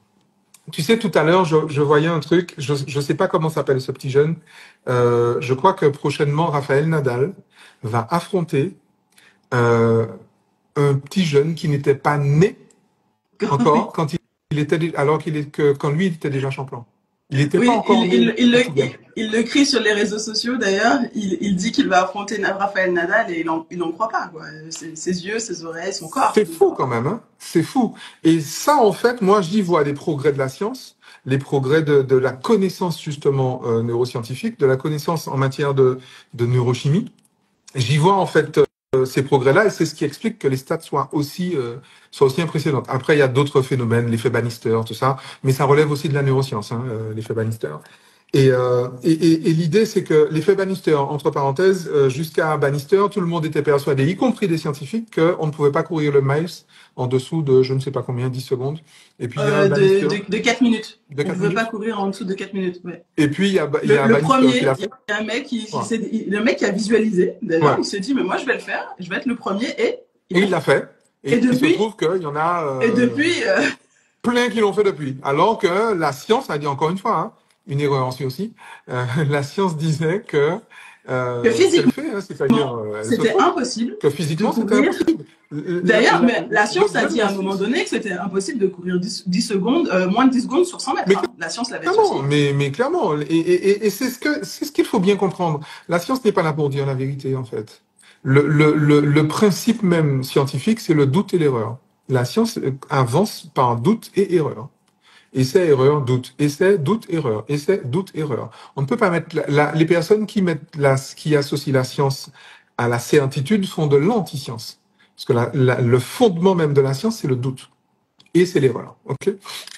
Tu sais, tout à l'heure, je, je voyais un truc, je ne sais pas comment s'appelle ce petit jeune. Euh, je crois que prochainement, Raphaël Nadal va affronter euh, un petit jeune qui n'était pas né encore quand il Il était, alors qu'il est que quand lui il était déjà champion. Il n'était oui, pas encore. Il, il, il, le, il, il le crie sur les réseaux sociaux d'ailleurs. Il, il dit qu'il va affronter Raphaël Nadal et il en, il en croit pas quoi. Ses, ses yeux, ses oreilles, son corps. C'est fou quand même, hein. C'est fou. Et ça en fait, moi j'y vois les progrès de la science, les progrès de, de la connaissance justement euh, neuroscientifique, de la connaissance en matière de, de neurochimie. J'y vois en fait euh, ces progrès-là et c'est ce qui explique que les stats soient aussi euh, soient aussi impressionnantes. Après, il y a d'autres phénomènes, l'effet Bannister, tout ça, mais ça relève aussi de la neuroscience, hein, euh, l'effet Bannister. Et, euh, et, et, et l'idée, c'est que l'effet Bannister, entre parenthèses, euh, jusqu'à Bannister, tout le monde était persuadé, y compris des scientifiques, qu'on ne pouvait pas courir le miles en dessous de je ne sais pas combien, dix secondes. Et puis, il y a euh, un Bannister. De, de, de quatre minutes. De quatre On ne pouvait minutes. pas courir en dessous de quatre minutes. Ouais. Et puis, il y a, il y a le, un le premier, qui l'a fait. il y a un mec qui, qui ouais. il, le mec qui a visualisé, d'ailleurs, ouais. Il se dit, mais moi, je vais le faire, je vais être le premier, et... Et il l'a fait. Et, et il depuis, se trouve qu'il y en a... Euh, et depuis... Euh... plein qui l'ont fait depuis. Alors que la science a dit encore une fois, hein, une erreur aussi aussi, euh, la science disait que... Euh, que physiquement, fait, hein, c'est-à-dire, euh, c'était impossible. Que physiquement, c'était impossible. D'ailleurs, mais la science a dit à un moment donné que c'était impossible de courir dix, dix secondes, euh, moins de dix secondes sur cent mètres. Mais, hein. La science l'avait dit aussi. Mais, mais clairement, et, et, et c'est ce que c'est ce qu'il faut bien comprendre. La science n'est pas là pour dire la vérité, en fait. Le, le, le, le principe même scientifique, c'est le doute et l'erreur. La science avance par doute et erreur. Essai, erreur, doute. Essai, doute, erreur. Essai, doute, erreur. On ne peut pas mettre la, la, les personnes qui mettent la, qui associent la science à la certitude font de l'anti-science. Parce que la, la, le fondement même de la science, c'est le doute. Et c'est l'erreur. OK?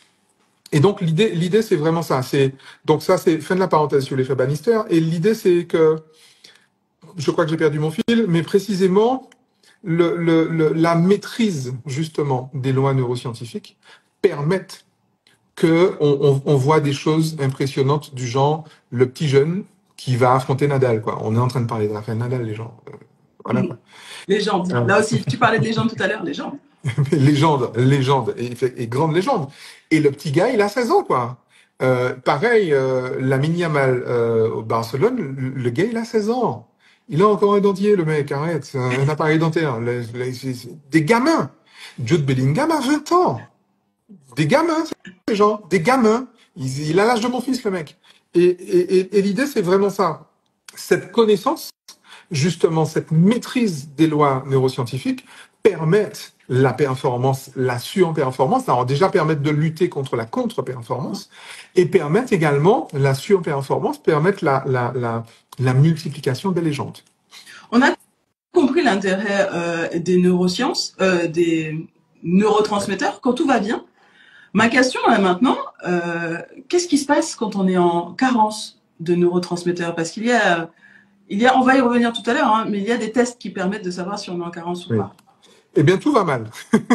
Et donc, l'idée, l'idée, c'est vraiment ça. C'est, donc ça, c'est fin de la parenthèse sur l'effet Bannister. Et l'idée, c'est que, je crois que j'ai perdu mon fil, mais précisément, le, le, le, la maîtrise, justement, des lois neuroscientifiques permettent que on, on, on voit des choses impressionnantes du genre le petit jeune qui va affronter Nadal, quoi. On est en train de parler de Raphaël Nadal, les gens. Euh, voilà, quoi. Légende. Euh... Là aussi, tu parlais de légende tout à l'heure, légende. légende, légende, et, et grande légende. Et le petit gars, il a seize ans, quoi. Euh, pareil, euh, Lamine Yamal euh, au Barcelone, le, le gars, il a seize ans. Il a encore un dentier, le mec, arrête. C'est un, un appareil dentaire. Le, le, des gamins. Jude Bellingham a vingt ans. Des gamins, ces gens, des gamins. Il, il a l'âge de mon fils, le mec. Et, et, et, et l'idée, c'est vraiment ça. Cette connaissance, justement, cette maîtrise des lois neuroscientifiques permettent la performance, la surperformance. Alors déjà, permettent de lutter contre la contre-performance et permettent également, la surperformance, permettent la, la, la, la multiplication des légendes. On a compris l'intérêt euh, des neurosciences, euh, des neurotransmetteurs quand tout va bien. Ma question est maintenant, euh, qu'est-ce qui se passe quand on est en carence de neurotransmetteurs? Parce qu'il y a, il y a, on va y revenir tout à l'heure, hein, mais il y a des tests qui permettent de savoir si on est en carence ou Oui. pas. Eh bien, tout va mal.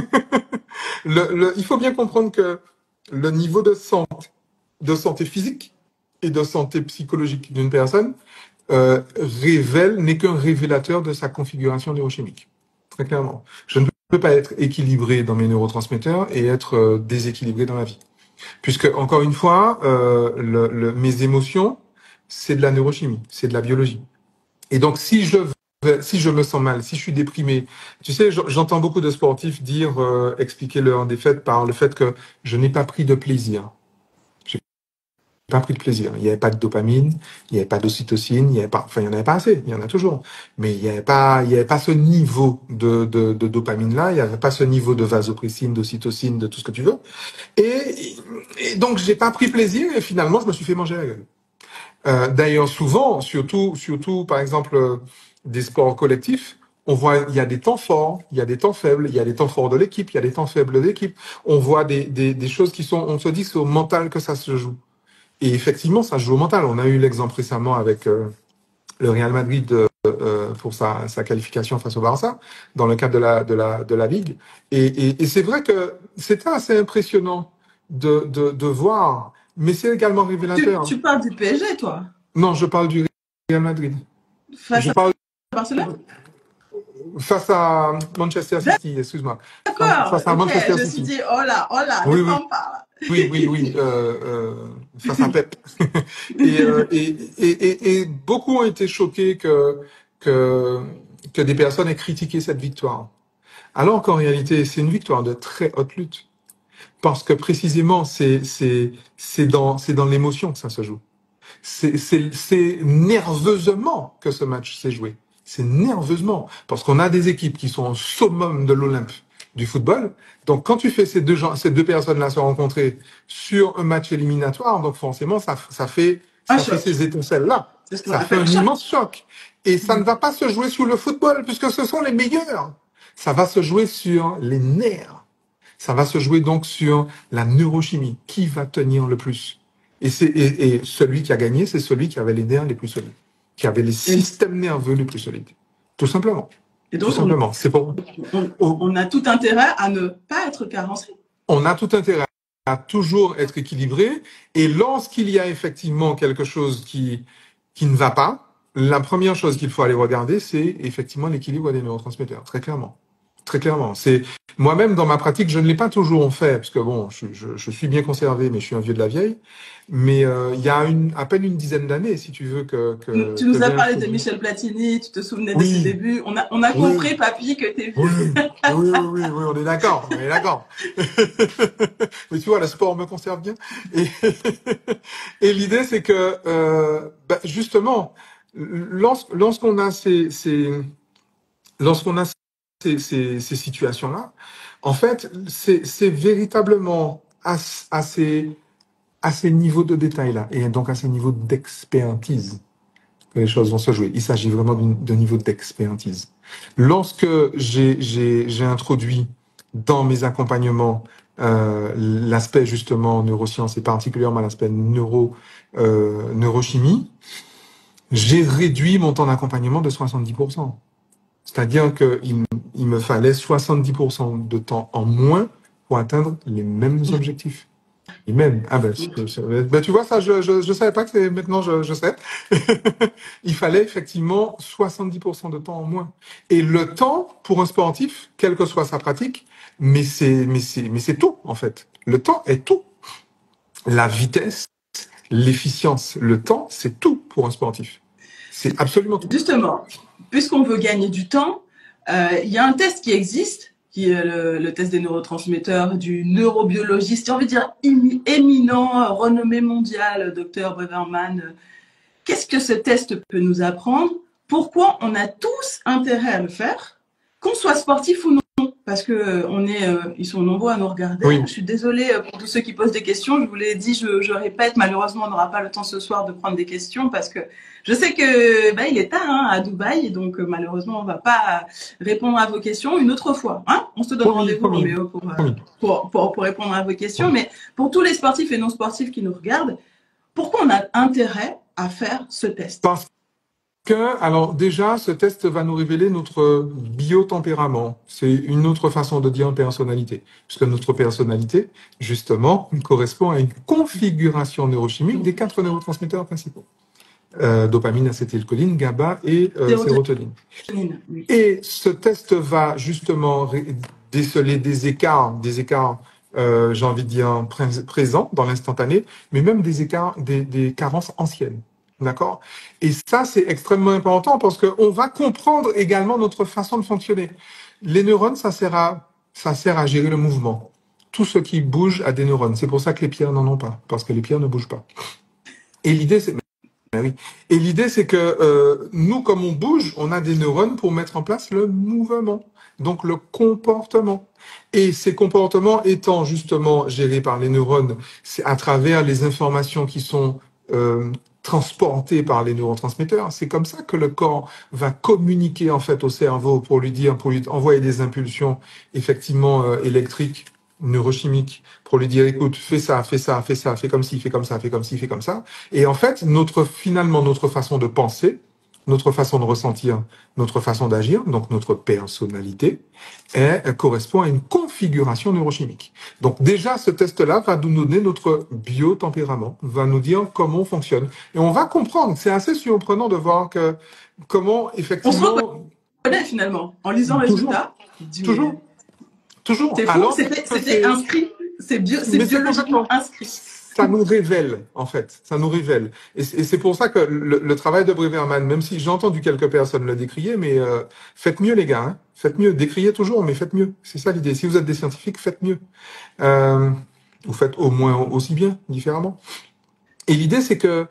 le, le, il faut bien comprendre que le niveau de santé, de santé physique et de santé psychologique d'une personne euh, révèle, n'est qu'un révélateur de sa configuration neurochimique. Très clairement. Je ne peux pas être équilibré dans mes neurotransmetteurs et être euh, déséquilibré dans la vie. Puisque, encore une fois, euh, le, le, mes émotions, c'est de la neurochimie, c'est de la biologie. Et donc, si je si je me sens mal, si je suis déprimé, tu sais, j'entends beaucoup de sportifs dire, euh, expliquer leur défaite par le fait que je n'ai pas pris de plaisir. J'ai pas pris de plaisir. Il n'y avait pas de dopamine, il n'y avait pas d'ocytocine, il y avait pas, enfin, il y en avait pas assez, il y en a toujours. Mais il n'y avait pas, il y avait pas ce niveau de, de, de dopamine là, il n'y avait pas ce niveau de vasopressine, d'ocytocine, de tout ce que tu veux. Et, et donc, j'ai pas pris plaisir et finalement, je me suis fait manger la gueule. Euh, D'ailleurs, souvent, surtout, surtout, par exemple, euh, des sports collectifs, on voit, il y a des temps forts, il y a des temps faibles, il y a des temps forts de l'équipe, il y a des temps faibles de l'équipe. On voit des, des, des choses qui sont, on se dit que c'est au mental que ça se joue. Et effectivement, ça se joue au mental. On a eu l'exemple récemment avec euh, le Real Madrid euh, pour sa, sa qualification face au Barça, dans le cadre de la, de la, de la Ligue. Et, et, et c'est vrai que c'était assez impressionnant de, de, de voir, mais c'est également révélateur. Tu, tu parles du P S G, toi? Non, je parle du Real Madrid. Face je à parle Barcelone? face à Manchester City, excuse-moi. D'accord, face à ok, Manchester je me City. suis dit, oh là, oh là, oui, de oui. quoi on parle? Oui, oui, oui, euh, euh, face à Pep. et, euh, et, et, et, et beaucoup ont été choqués que, que, que des personnes aient critiqué cette victoire. Alors qu'en réalité, c'est une victoire de très haute lutte. Parce que précisément, c'est, c'est, c'est dans, c'est dans l'émotion que ça se joue. C'est, c'est, c'est nerveusement que ce match s'est joué. C'est nerveusement. Parce qu'on a des équipes qui sont au summum de l'Olympe du football. Donc, quand tu fais ces deux gens, ces deux personnes-là se rencontrer sur un match éliminatoire, donc forcément, ça, ça fait, ça fait ces étincelles-là. Ça fait un immense choc. Et ça ne va pas se jouer sur le football, puisque ce sont les meilleurs. Ça va se jouer sur les nerfs. Ça va se jouer donc sur la neurochimie. Qui va tenir le plus? Et, c'est, et, et celui qui a gagné, c'est celui qui avait les nerfs les plus solides, qui avait les systèmes nerveux les plus solides. Tout simplement. Et donc, tout simplement. On, c'est pour... on, on a tout intérêt à ne pas être carencé. On a tout intérêt à toujours être équilibré. Et lorsqu'il y a effectivement quelque chose qui, qui ne va pas, la première chose qu'il faut aller regarder, c'est effectivement l'équilibre des neurotransmetteurs, très clairement. Très clairement. C'est moi-même dans ma pratique, je ne l'ai pas toujours fait parce que bon, je, je, je suis bien conservé, mais je suis un vieux de la vieille. Mais euh, il y a une, à peine une dizaine d'années, si tu veux que. que tu nous que as parlé de Michel Platini, tu te souvenais oui. de ses débuts. On a, on a oui. compris, papy, que t'es. Oui. oui, oui, oui, oui, on est d'accord, on est d'accord. Mais tu vois, le sport me conserve bien. Et, et l'idée, c'est que euh, bah, justement, lorsqu'on lorsqu'on a ces, ces lorsqu'on a Ces, ces, ces situations-là, en fait, c'est, c'est véritablement à, à, ces, à ces niveaux de détail-là, et donc à ces niveaux d'expertise que les choses vont se jouer. Il s'agit vraiment d'un niveau d'expertise. Lorsque j'ai, j'ai, j'ai introduit dans mes accompagnements euh, l'aspect justement neurosciences, et particulièrement l'aspect neuro, euh, neurochimie, j'ai réduit mon temps d'accompagnement de soixante-dix pour cent. C'est-à-dire qu'il il me fallait soixante-dix pour cent de temps en moins pour atteindre les mêmes objectifs. Et même, ah ben, ben tu vois, ça, je je, je savais pas que c'est maintenant, je, je sais. Il fallait effectivement soixante-dix pour cent de temps en moins. Et le temps, pour un sportif, quelle que soit sa pratique, mais c'est, mais c'est, mais c'est tout, en fait. Le temps est tout. La vitesse, l'efficience, le temps, c'est tout pour un sportif. C'est absolument tout. Justement, puisqu'on veut gagner du temps, euh, il y a un test qui existe, qui est le, le test des neurotransmetteurs du neurobiologiste, j'ai envie de dire éminent, renommé mondial, docteur Braverman. Qu'est-ce que ce test peut nous apprendre? Pourquoi on a tous intérêt à le faire, qu'on soit sportif ou non? parce que euh, on est, euh, ils sont nombreux à nous regarder. Oui. Je suis désolée euh, pour tous ceux qui posent des questions. Je vous l'ai dit, je, je répète, malheureusement, on n'aura pas le temps ce soir de prendre des questions parce que je sais que bah, il est tard hein, à Dubaï, donc euh, malheureusement, on va pas répondre à vos questions une autre fois. Hein, on se donne Promis, rendez-vous, promis, Roméo, pour, euh, promis. pour, pour, pour répondre à vos questions. Promis. Mais pour tous les sportifs et non sportifs qui nous regardent, pourquoi on a intérêt à faire ce test? Parce que, alors déjà, ce test va nous révéler notre biotempérament. C'est une autre façon de dire personnalité. Puisque notre personnalité, justement, correspond à une configuration neurochimique des quatre neurotransmetteurs principaux. Euh, dopamine, acétylcholine, GABA et euh, sérotonine. Oui. Et ce test va justement déceler des écarts, des écarts, euh, j'ai envie de dire, présents dans l'instantané, mais même des écarts, des, des carences anciennes. D'accord? Et ça, c'est extrêmement important parce qu'on va comprendre également notre façon de fonctionner. Les neurones, ça sert à, ça sert à gérer le mouvement. Tout ce qui bouge a des neurones. C'est pour ça que les pierres n'en ont pas, parce que les pierres ne bougent pas. Et l'idée, c'est... Oui. Et l'idée, c'est que euh, nous, comme on bouge, on a des neurones pour mettre en place le mouvement, donc le comportement. Et ces comportements étant justement gérés par les neurones, c'est à travers les informations qui sont euh, transportées par les neurotransmetteurs. C'est comme ça que le corps va communiquer en fait au cerveau pour lui dire, pour lui envoyer des impulsions effectivement euh, électriques, neurochimiques, pour lui dire, écoute, fais ça, fais ça, fais ça, fais comme ci, fais comme ça, fais comme ci, fais comme ça. Et en fait, notre, finalement, notre façon de penser, notre façon de ressentir, notre façon d'agir, donc notre personnalité, est, correspond à une configuration neurochimique. Donc déjà, ce test-là va nous donner notre biotempérament, va nous dire comment on fonctionne. Et on va comprendre, c'est assez surprenant de voir que comment, effectivement... On se reconnaît finalement, en lisant le résultat. Toujours. Toujours. C'est fou, c'était inscrit, c'est bio, biologiquement inscrit. Ça nous révèle, en fait, ça nous révèle. Et c'est pour ça que le, le travail de Breverman, même si j'ai entendu quelques personnes le décrier, mais euh, faites mieux les gars, hein, faites mieux, décriez toujours, mais faites mieux. C'est ça l'idée. Si vous êtes des scientifiques, faites mieux. Euh, vous faites au moins aussi bien, différemment. Et l'idée, c'est que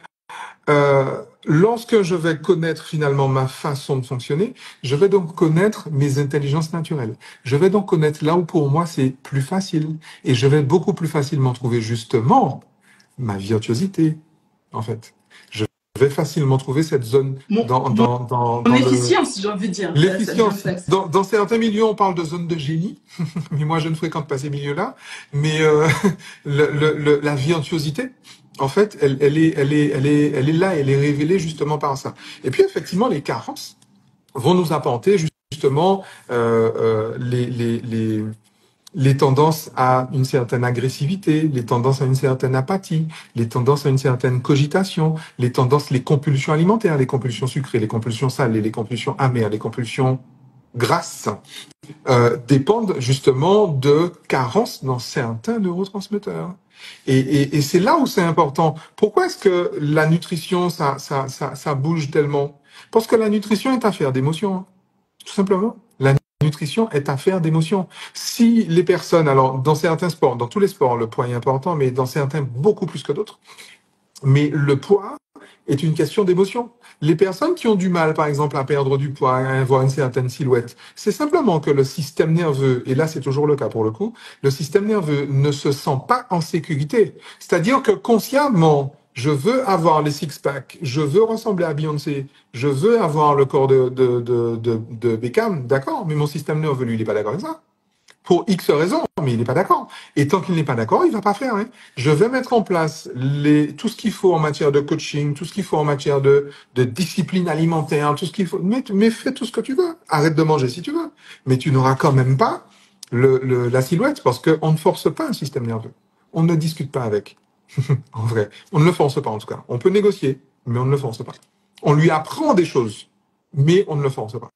Euh, lorsque je vais connaître finalement ma façon de fonctionner, je vais donc connaître mes intelligences naturelles. Je vais donc connaître là où pour moi c'est plus facile. Et je vais beaucoup plus facilement trouver justement ma virtuosité, en fait. Je vais facilement trouver cette zone mon, dans, dans, dans, dans l'efficience, j'ai envie de dire. L'efficience. Dans, dans certains milieux, on parle de zone de génie, mais moi je ne fréquente pas ces milieux-là. Mais euh, le, le, le, la virtuosité, en fait, elle, elle, est, elle, est, elle, est, elle est là, elle est révélée justement par ça. Et puis effectivement, les carences vont nous apporter justement euh, euh, les, les, les, les tendances à une certaine agressivité, les tendances à une certaine apathie, les tendances à une certaine cogitation, les tendances, les compulsions alimentaires, les compulsions sucrées, les compulsions salées, les compulsions amères, les compulsions grasses, euh, dépendent justement de carences dans certains neurotransmetteurs. Et, et, et c'est là où c'est important. Pourquoi est-ce que la nutrition, ça, ça, ça, ça bouge tellement? Parce que la nutrition est affaire d'émotions, hein. Tout simplement. La nutrition est affaire d'émotions. Si les personnes, alors dans certains sports, dans tous les sports, le poids est important, mais dans certains beaucoup plus que d'autres, mais le poids est une question d'émotion. Les personnes qui ont du mal, par exemple, à perdre du poids, à avoir une certaine silhouette, c'est simplement que le système nerveux, et là c'est toujours le cas pour le coup, le système nerveux ne se sent pas en sécurité. C'est-à-dire que consciemment, je veux avoir les six-packs, je veux ressembler à Beyoncé, je veux avoir le corps de, de, de, de, de Beckham, d'accord, mais mon système nerveux, lui, il n'est pas d'accord avec ça. Pour X raisons, mais il n'est pas d'accord. Et tant qu'il n'est pas d'accord, il va pas faire. Hein. Je vais mettre en place les, tout ce qu'il faut en matière de coaching, tout ce qu'il faut en matière de, de discipline alimentaire, tout ce qu'il faut. Mais, mais fais tout ce que tu veux. Arrête de manger si tu veux. Mais tu n'auras quand même pas le, le, la silhouette parce qu'on ne force pas un système nerveux. On ne discute pas avec. En vrai. On ne le force pas en tout cas. On peut négocier, mais on ne le force pas. On lui apprend des choses, mais on ne le force pas.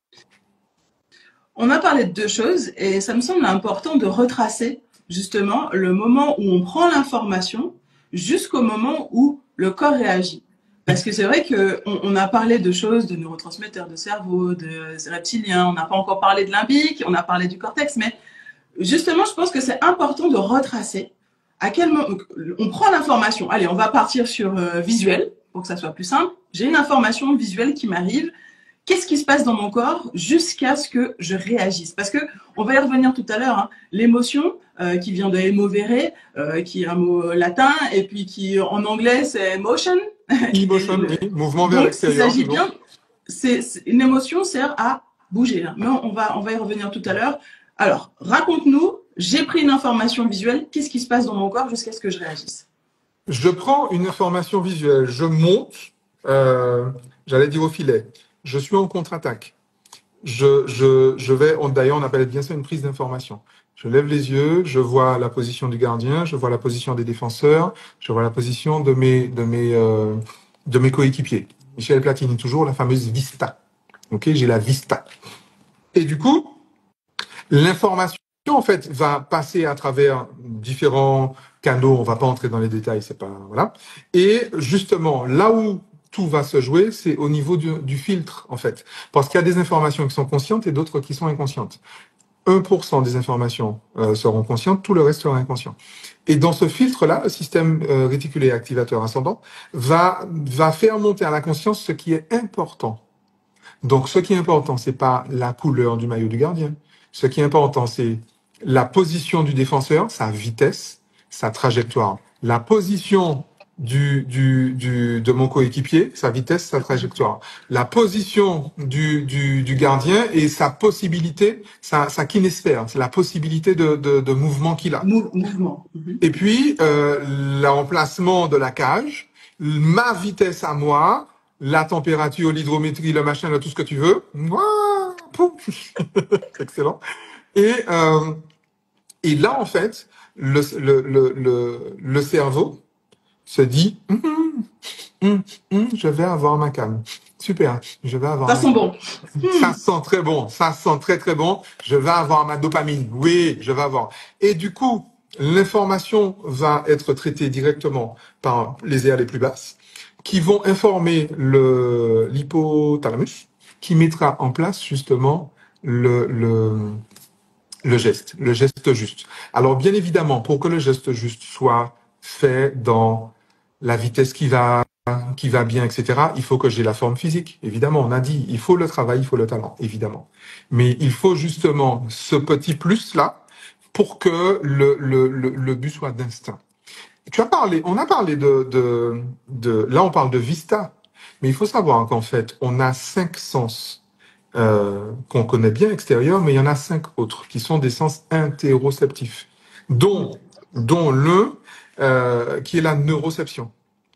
On a parlé de deux choses et ça me semble important de retracer justement le moment où on prend l'information jusqu'au moment où le corps réagit. Parce que c'est vrai qu'on on a parlé de choses, de neurotransmetteurs, de cerveau, de reptiliens, on n'a pas encore parlé de limbique, on a parlé du cortex, mais justement, je pense que c'est important de retracer à quel moment on prend l'information. Allez, on va partir sur euh, visuel pour que ça soit plus simple. J'ai une information visuelle qui m'arrive qu'est-ce qui se passe dans mon corps jusqu'à ce que je réagisse. Parce que on va y revenir tout à l'heure. Hein, l'émotion, euh, qui vient de emovere, euh, qui est un mot latin, et puis qui en anglais c'est emotion. Emotion, oui, mouvement vers Donc, il l'extérieur. s'agit bien. C'est, c'est, une émotion sert à bouger. Hein. Mais on va, on va y revenir tout à l'heure. Alors, raconte-nous. J'ai pris une information visuelle. Qu'est-ce qui se passe dans mon corps jusqu'à ce que je réagisse? Je prends une information visuelle, je monte, euh, j'allais dire au filet. Je suis en contre-attaque. Je, je, je vais, on, d'ailleurs, on appelle bien ça une prise d'information. Je lève les yeux, je vois la position du gardien, je vois la position des défenseurs, je vois la position de mes, de mes, euh, de mes coéquipiers. Michel Platini, toujours la fameuse vista. Ok, j'ai la vista. Et du coup, l'information, en fait, va passer à travers différents canaux. On va pas entrer dans les détails, c'est pas, voilà. Et justement, là où tout va se jouer, c'est au niveau du, du filtre, en fait. Parce qu'il y a des informations qui sont conscientes et d'autres qui sont inconscientes. un pour cent des informations euh, seront conscientes, tout le reste sera inconscient. Et dans ce filtre-là, le système euh, réticulé activateur ascendant va, va faire monter à la conscience ce qui est important. Donc, ce qui est important, c'est pas la couleur du maillot du gardien. Ce qui est important, c'est la position du défenseur, sa vitesse, sa trajectoire. La position du, du, du, de mon coéquipier, sa vitesse, sa trajectoire. La position du, du, du gardien et sa possibilité, sa, sa kinésphère, c'est la possibilité de, de, de mouvement qu'il a. Mou- mouvement. Mm-hmm. Et puis, euh, l'emplacement de la cage, ma vitesse à moi, la température, l'hydrométrie, le machin, là, tout ce que tu veux. Ouah, pouf. Excellent. Et, euh, et là, en fait, le, le, le, le, le cerveau se dit, hum, hum, hum, je vais avoir ma cam. Super, je vais avoir Ça ma sent cam. bon. Ça sent très bon, ça sent très très bon. Je vais avoir ma dopamine. Oui, je vais avoir. Et du coup, l'information va être traitée directement par les aires les plus basses, qui vont informer le l'hypothalamus, qui mettra en place justement le, le le geste, le geste juste. Alors bien évidemment, pour que le geste juste soit fait dans la vitesse qui va qui va bien, et cetera, il faut que j'ai la forme physique. Évidemment, on a dit, il faut le travail, il faut le talent, évidemment. Mais il faut justement ce petit plus-là pour que le, le, le, le but soit d'instinct. Tu as parlé, on a parlé de, de, de, là on parle de vista, mais il faut savoir qu'en fait, on a cinq sens euh, qu'on connaît bien extérieurs, mais il y en a cinq autres qui sont des sens interoceptifs, dont, dont l'un euh, qui est la neuroception.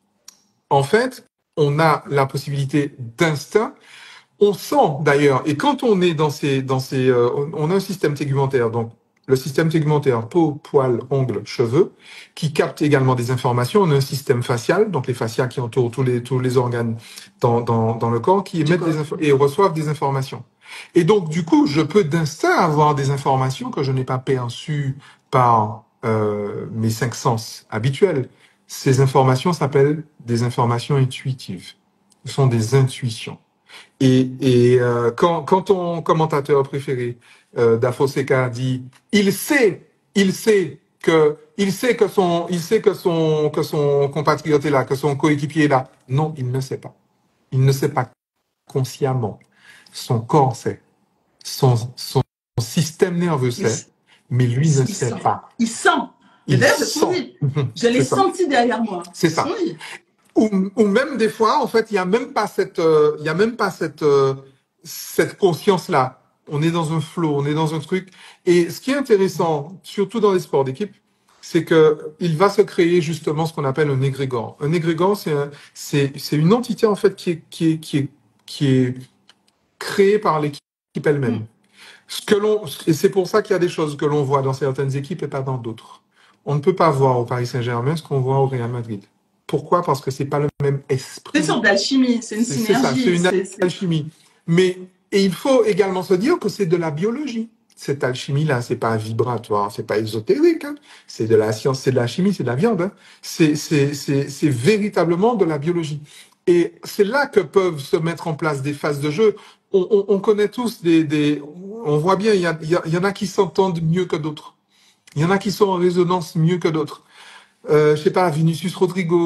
En fait, on a la possibilité d'instinct. On sent d'ailleurs, et quand on est dans ces, dans ces, euh, on a un système tegumentaire, donc le système tegumentaire, peau, poils, ongles, cheveux, qui capte également des informations. On a un système facial, donc les fascias qui entourent tous les, tous les organes dans, dans, dans le corps, qui émettent des infos et reçoivent des informations. Et donc, du coup, je peux d'instinct avoir des informations que je n'ai pas perçues par euh, mes cinq sens habituels. Ces informations s'appellent des informations intuitives. Ce sont des intuitions. Et, et euh, quand, quand ton commentateur préféré, euh, Dafoseka, dit, il sait, il sait que, il sait que son, il sait que son, que son compatriote est là, que son coéquipier est là. Non, il ne sait pas. Il ne sait pas consciemment. Son corps sait. Son, son système nerveux sait, mais lui ne sait pas. Il sent. Et d'ailleurs, c'est ce qu'on dit. Je l'ai senti derrière moi. C'est ça. Ou, ou même des fois, en fait, il y a même pas cette, euh, il y a même pas cette, euh, cette conscience-là. On est dans un flow, on est dans un truc. Et ce qui est intéressant, surtout dans les sports d'équipe, c'est que il va se créer justement ce qu'on appelle un égrégore. Un égrégore, c'est un, c'est, c'est une entité en fait qui est, qui est, qui est, qui est créée par l'équipe elle-même. Mm. Ce que l'on, et c'est pour ça qu'il y a des choses que l'on voit dans certaines équipes et pas dans d'autres. On ne peut pas voir au Paris Saint-Germain ce qu'on voit au Real Madrid. Pourquoi? Parce que c'est pas le même esprit. C'est une sorte d'alchimie, c'est une c'est, synergie. C'est ça, c'est une c'est, alchimie. Mais, et il faut également se dire que c'est de la biologie. Cette alchimie-là, c'est pas vibratoire, c'est pas ésotérique, hein. C'est de la science, c'est de la chimie, c'est de la viande, hein. C'est, c'est, c'est, c'est véritablement de la biologie. Et c'est là que peuvent se mettre en place des phases de jeu. On, on, on connaît tous des, des, on voit bien, il y, a, il, y a, il y en a qui s'entendent mieux que d'autres. Il y en a qui sont en résonance mieux que d'autres. Euh, je sais pas, Vinicius Rodrigo,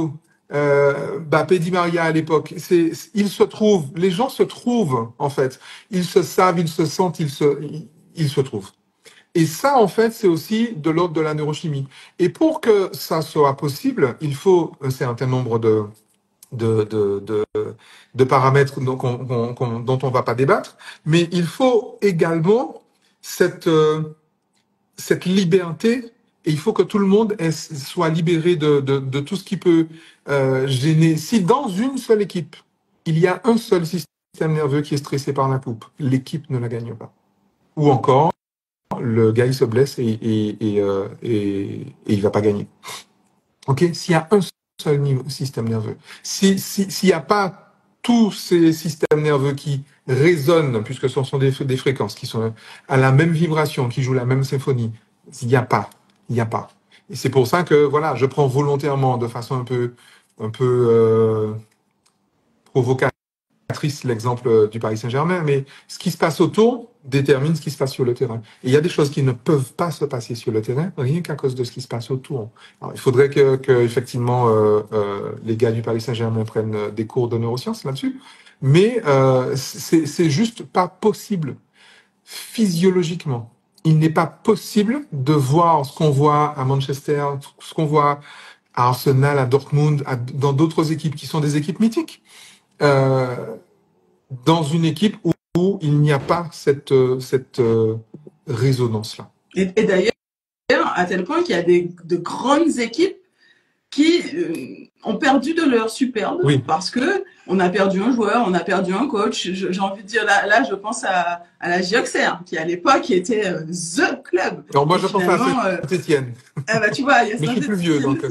euh, Mbappé, Di Maria à l'époque. C'est, ils se trouvent, les gens se trouvent en fait. Ils se savent, ils se sentent, ils se, ils, ils se trouvent. Et ça, en fait, c'est aussi de l'ordre de la neurochimie. Et pour que ça soit possible, il faut un certain nombre de de, de, de, de paramètres dont, on, on, dont on va pas débattre, mais il faut également cette, euh, cette liberté, et il faut que tout le monde ait, soit libéré de, de, de tout ce qui peut euh, gêner. Si dans une seule équipe, il y a un seul système nerveux qui est stressé par la coupe, l'équipe ne la gagne pas. Ou encore, le gars il se blesse et, et, et, euh, et, et il va pas gagner. Ok, s'il y a un seul niveau, système nerveux, si s'il si, n'y a pas tous ces systèmes nerveux qui résonnent, puisque ce sont des, des fréquences qui sont à la même vibration, qui jouent la même symphonie, il n'y a pas, il n'y a pas. Et c'est pour ça que voilà, je prends volontairement de façon un peu, un peu euh, provocatrice l'exemple du Paris Saint-Germain, mais ce qui se passe autour détermine ce qui se passe sur le terrain. Et il y a des choses qui ne peuvent pas se passer sur le terrain, rien qu'à cause de ce qui se passe autour. Alors, il faudrait que, que effectivement, euh, euh, les gars du Paris Saint-Germain prennent des cours de neurosciences là-dessus, mais euh, c'est, c'est juste pas possible physiologiquement. Il n'est pas possible de voir ce qu'on voit à Manchester, ce qu'on voit à Arsenal, à Dortmund, à, dans d'autres équipes qui sont des équipes mythiques. Euh, dans une équipe où, où il n'y a pas cette, cette euh, résonance-là. Et, et d'ailleurs, à tel point qu'il y a des, de grandes équipes qui euh, ont perdu de leur superbe oui. parce que on a perdu un joueur, on a perdu un coach. Je, j'ai envie de dire, là, là je pense à, à la J O X R, qui à l'époque était euh, the club. Alors moi, et je pense à Saint-Étienne. Euh, ah bah, tu vois, il y a mais je suis plus vieux, donc.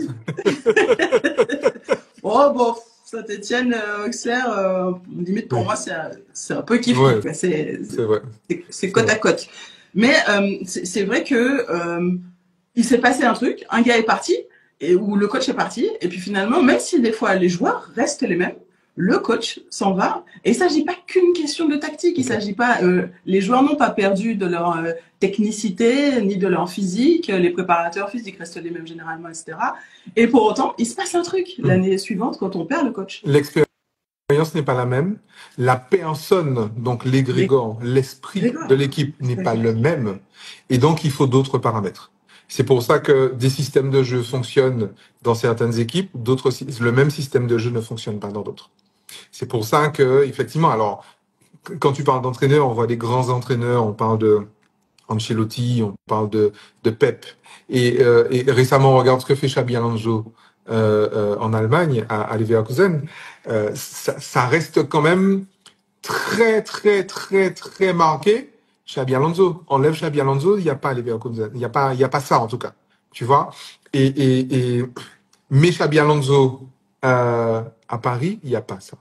Oh, bon. Saint-Etienne, euh, Auxerre, euh, limite pour oui. moi, c'est, c'est un peu kiff. Ouais, c'est, c'est, vrai. c'est, c'est côte à côte. Mais euh, c'est, c'est vrai que euh, il s'est passé un truc, un gars est parti, et où le coach est parti, et puis finalement, même si des fois les joueurs restent les mêmes, le coach s'en va. Et il ne s'agit pas qu'une question de tactique. Il s'agit pas. Euh, les joueurs n'ont pas perdu de leur euh, technicité ni de leur physique. Les préparateurs physiques restent les mêmes généralement, et cetera. Et pour autant, il se passe un truc mmh. l'année suivante quand on perd le coach. L'expérience n'est pas la même. La personne, donc l'égrégore, l'esprit Grégor. de l'équipe n'est pas le même. Et donc, il faut d'autres paramètres. C'est pour ça que des systèmes de jeu fonctionnent dans certaines équipes, d'autres, le même système de jeu ne fonctionne pas dans d'autres. C'est pour ça que, effectivement, alors, quand tu parles d'entraîneurs, on voit des grands entraîneurs, on parle de Ancelotti, on parle de, de Pep. Et, euh, et récemment, on regarde ce que fait Xabi Alonso euh, euh, en Allemagne, à, à Leverkusen. Euh, ça, ça reste quand même très, très, très, très marqué. Xabi Alonso, enlève Xabi Alonso, il n'y a pas Leverkusen, il n'y a pas, il y a pas ça en tout cas, tu vois. Et, et, et mais Xabi Alonso euh, à Paris, il n'y a pas ça.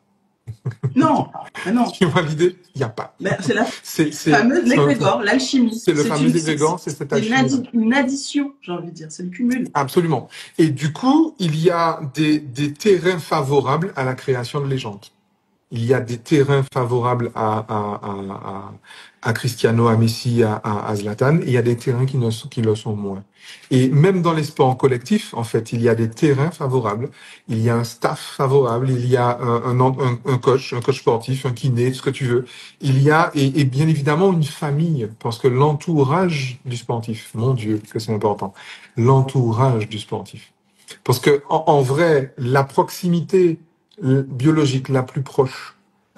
Non, non. Tu vois l'idée? Il n'y a pas. Ben, c'est la c'est, c'est, fameuse l'égrégore, l'alchimie. C'est le c'est fameux égrégore, c'est, c'est cette alchimie. C'est une, addi- une addition, j'ai envie de dire, c'est le cumul. Absolument. Et du coup, il y a des, des terrains favorables à la création de légendes. Il y a des terrains favorables à, à, à, à Cristiano, à Messi, à, à Zlatan, et il y a des terrains qui, ne sont, qui le sont moins. Et même dans les sports collectifs, en fait, il y a des terrains favorables, il y a un staff favorable, il y a un, un, un, un coach, un coach sportif, un kiné, ce que tu veux. Il y a, et, et bien évidemment, une famille, parce que l'entourage du sportif, mon Dieu, que c'est important, l'entourage du sportif. Parce que en, en vrai, la proximité biologique la plus proche,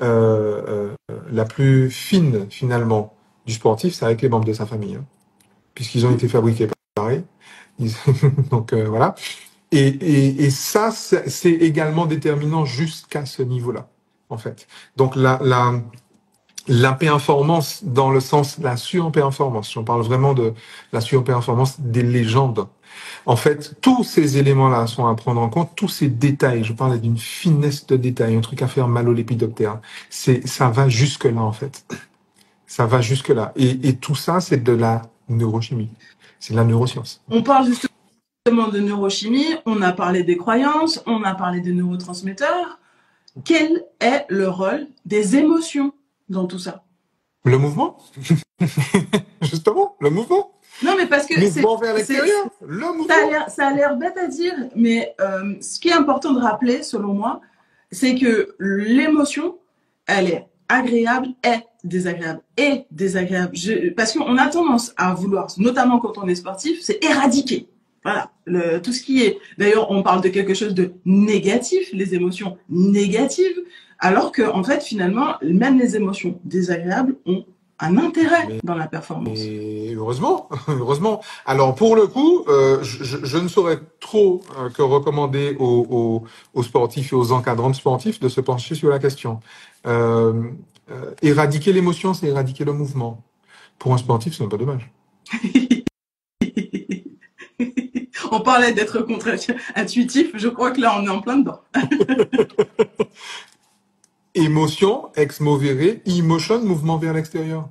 euh, euh, la plus fine finalement du sportif, c'est avec les membres de sa famille, hein, puisqu'ils ont été fabriqués pareil. Ils... Donc euh, voilà. Et, et, et ça, c'est, c'est également déterminant jusqu'à ce niveau-là, en fait. Donc la, la, la performance dans le sens, la surperformance, on parle vraiment de la surperformance des légendes. En fait, tous ces éléments-là sont à prendre en compte, tous ces détails. Je parlais d'une finesse de détail, un truc à faire mal au lépidoptère. C'est, ça va jusque-là, en fait. Ça va jusque-là. Et, et tout ça, c'est de la neurochimie. C'est de la neuroscience. On parle justement de neurochimie, on a parlé des croyances, on a parlé des neurotransmetteurs. Quel est le rôle des émotions dans tout ça? Le mouvement. Justement, le mouvement. Non, mais parce que Mouvement vers c'est, l'extérieur, le ça a mouvement. l'air, ça a l'air bête à dire, mais euh, ce qui est important de rappeler, selon moi, c'est que l'émotion, elle est agréable et désagréable. Et désagréable. Je, parce qu'on a tendance à vouloir, notamment quand on est sportif, c'est éradiquer. Voilà. Le, tout ce qui est. D'ailleurs, on parle de quelque chose de négatif, les émotions négatives, alors que, en fait, finalement, même les émotions désagréables ont un intérêt Mais, dans la performance. et heureusement, heureusement. Alors pour le coup, euh, je, je, je ne saurais trop euh, que recommander aux, aux, aux sportifs et aux encadrants sportifs de se pencher sur la question. Euh, euh, éradiquer l'émotion, c'est éradiquer le mouvement. Pour un sportif, c'est un peu dommage. On parlait d'être contre-intuitif, je crois que là on est en plein dedans. Émotion, ex movere, emotion, mouvement vers l'extérieur.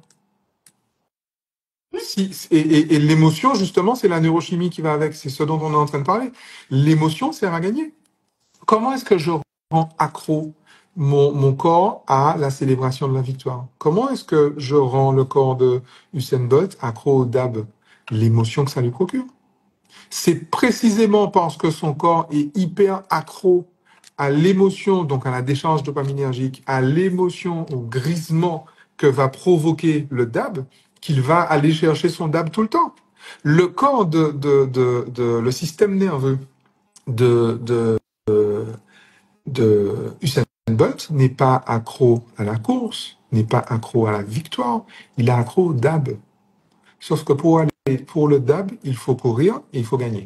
Si, et, et, et l'émotion, justement, c'est la neurochimie qui va avec, c'est ce dont on est en train de parler. L'émotion sert à gagner. Comment est-ce que je rends accro mon, mon corps à la célébration de la victoire? Comment est-ce que je rends le corps de Usain Bolt accro au dab? L'émotion que ça lui procure. C'est précisément parce que son corps est hyper accro à l'émotion, donc à la décharge dopaminergique, à l'émotion, au grisement que va provoquer le dab, qu'il va aller chercher son dab tout le temps. Le corps de, de, de, de le système nerveux de, de, de, de Usain Bolt n'est pas accro à la course, n'est pas accro à la victoire, il est accro au dab. Sauf que pour aller pour le dab, il faut courir et il faut gagner.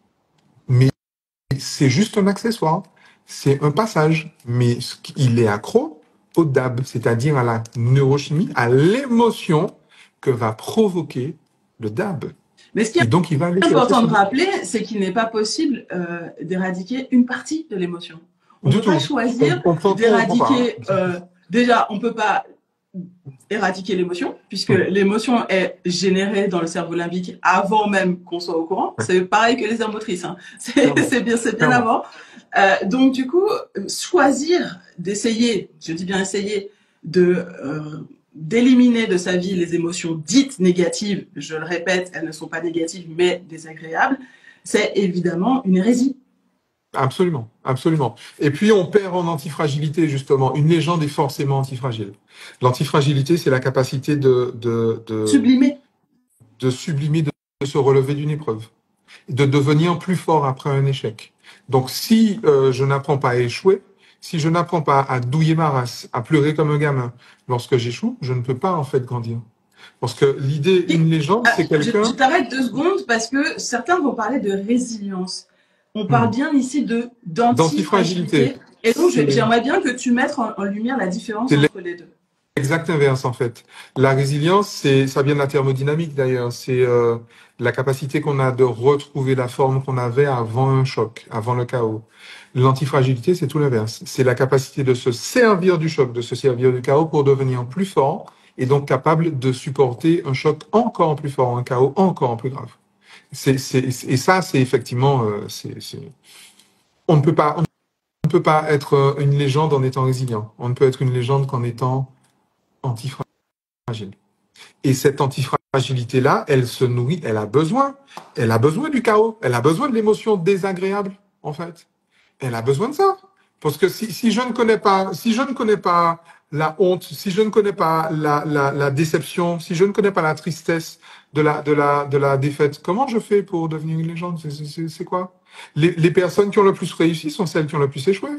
Mais c'est juste un accessoire, c'est un passage, mais il est accro au dab, c'est-à-dire à la neurochimie, à l'émotion que va provoquer le dab. Mais ce qui est et donc, il va aller important de rappeler, c'est qu'il n'est pas possible euh, d'éradiquer une partie de l'émotion. On ne peut pas choisir d'éradiquer... Euh, déjà, on ne peut pas éradiquer l'émotion, puisque mmh. l'émotion est générée dans le cerveau limbique avant même qu'on soit au courant. Ouais. C'est pareil que les aires motrices. Hein. C'est bien, c'est bien avant. Euh, donc, du coup, choisir d'essayer, je dis bien essayer, de... Euh, d'éliminer de sa vie les émotions dites négatives, je le répète, elles ne sont pas négatives, mais désagréables, c'est évidemment une hérésie. Absolument, absolument. Et puis, on perd en antifragilité, justement. Une légende est forcément antifragile. L'antifragilité, c'est la capacité de... de, de sublimer. De sublimer, de, de se relever d'une épreuve. De devenir plus fort après un échec. Donc, si euh, je n'apprends pas à échouer, si je n'apprends pas à douiller ma race, à pleurer comme un gamin lorsque j'échoue, je ne peux pas en fait grandir. Parce que l'idée, une légende, c'est quelqu'un... Je, je t'arrête deux secondes parce que certains vont parler de résilience. On parle hmm. bien ici de d'antifragilité. Et donc, j'aimerais bien que tu mettes en, en lumière la différence entre les deux. Exact inverse, en fait. La résilience, c'est, ça vient de la thermodynamique d'ailleurs. C'est euh, la capacité qu'on a de retrouver la forme qu'on avait avant un choc, avant le chaos. L'antifragilité, c'est tout l'inverse. C'est la capacité de se servir du choc, de se servir du chaos pour devenir plus fort et donc capable de supporter un choc encore plus fort, un chaos encore plus grave. C'est, c'est, et ça, c'est effectivement, euh, c'est, c'est... on ne peut pas, on ne peut pas être une légende en étant résilient. On ne peut être une légende qu'en étant antifragile. Et cette antifragilité-là, elle se nourrit, elle a besoin, elle a besoin du chaos, elle a besoin de l'émotion désagréable, en fait. Elle a besoin de ça. Parce que si, si je ne connais pas, si je ne connais pas la honte, si je ne connais pas la, la, la déception, si je ne connais pas la tristesse de la, de la, de la défaite, comment je fais pour devenir une légende? C'est, c'est quoi? Les, les personnes qui ont le plus réussi sont celles qui ont le plus échoué.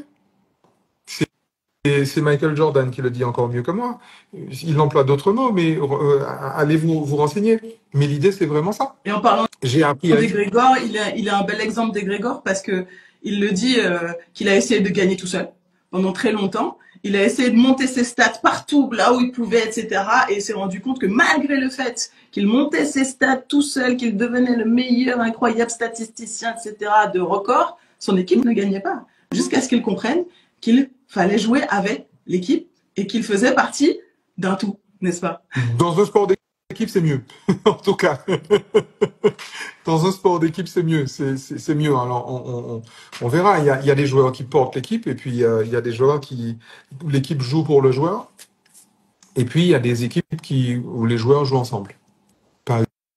Et c'est Michael Jordan qui le dit encore mieux que moi. Il emploie d'autres mots, mais euh, allez vous, vous renseigner. Mais l'idée, c'est vraiment ça. Et en parlant J'ai appris d'Egrégor, il a, il a un bel exemple d'Egrégor parce que il le dit euh, qu'il a essayé de gagner tout seul pendant très longtemps. Il a essayé de monter ses stats partout, là où il pouvait, et cetera. Et il s'est rendu compte que malgré le fait qu'il montait ses stats tout seul, qu'il devenait le meilleur, incroyable statisticien, et cetera, de record, son équipe ne gagnait pas. Jusqu'à ce qu'il comprenne qu'il fallait jouer avec l'équipe et qu'il faisait partie d'un tout, n'est-ce pas? Dans un sport d'équipe, c'est mieux. En tout cas, dans un sport d'équipe, c'est mieux. C'est, c'est, c'est mieux. Alors, on, on, on verra. Il y a, il y a des joueurs qui portent l'équipe et puis euh, il y a des joueurs qui l'équipe joue pour le joueur. Et puis il y a des équipes qui où les joueurs jouent ensemble. Par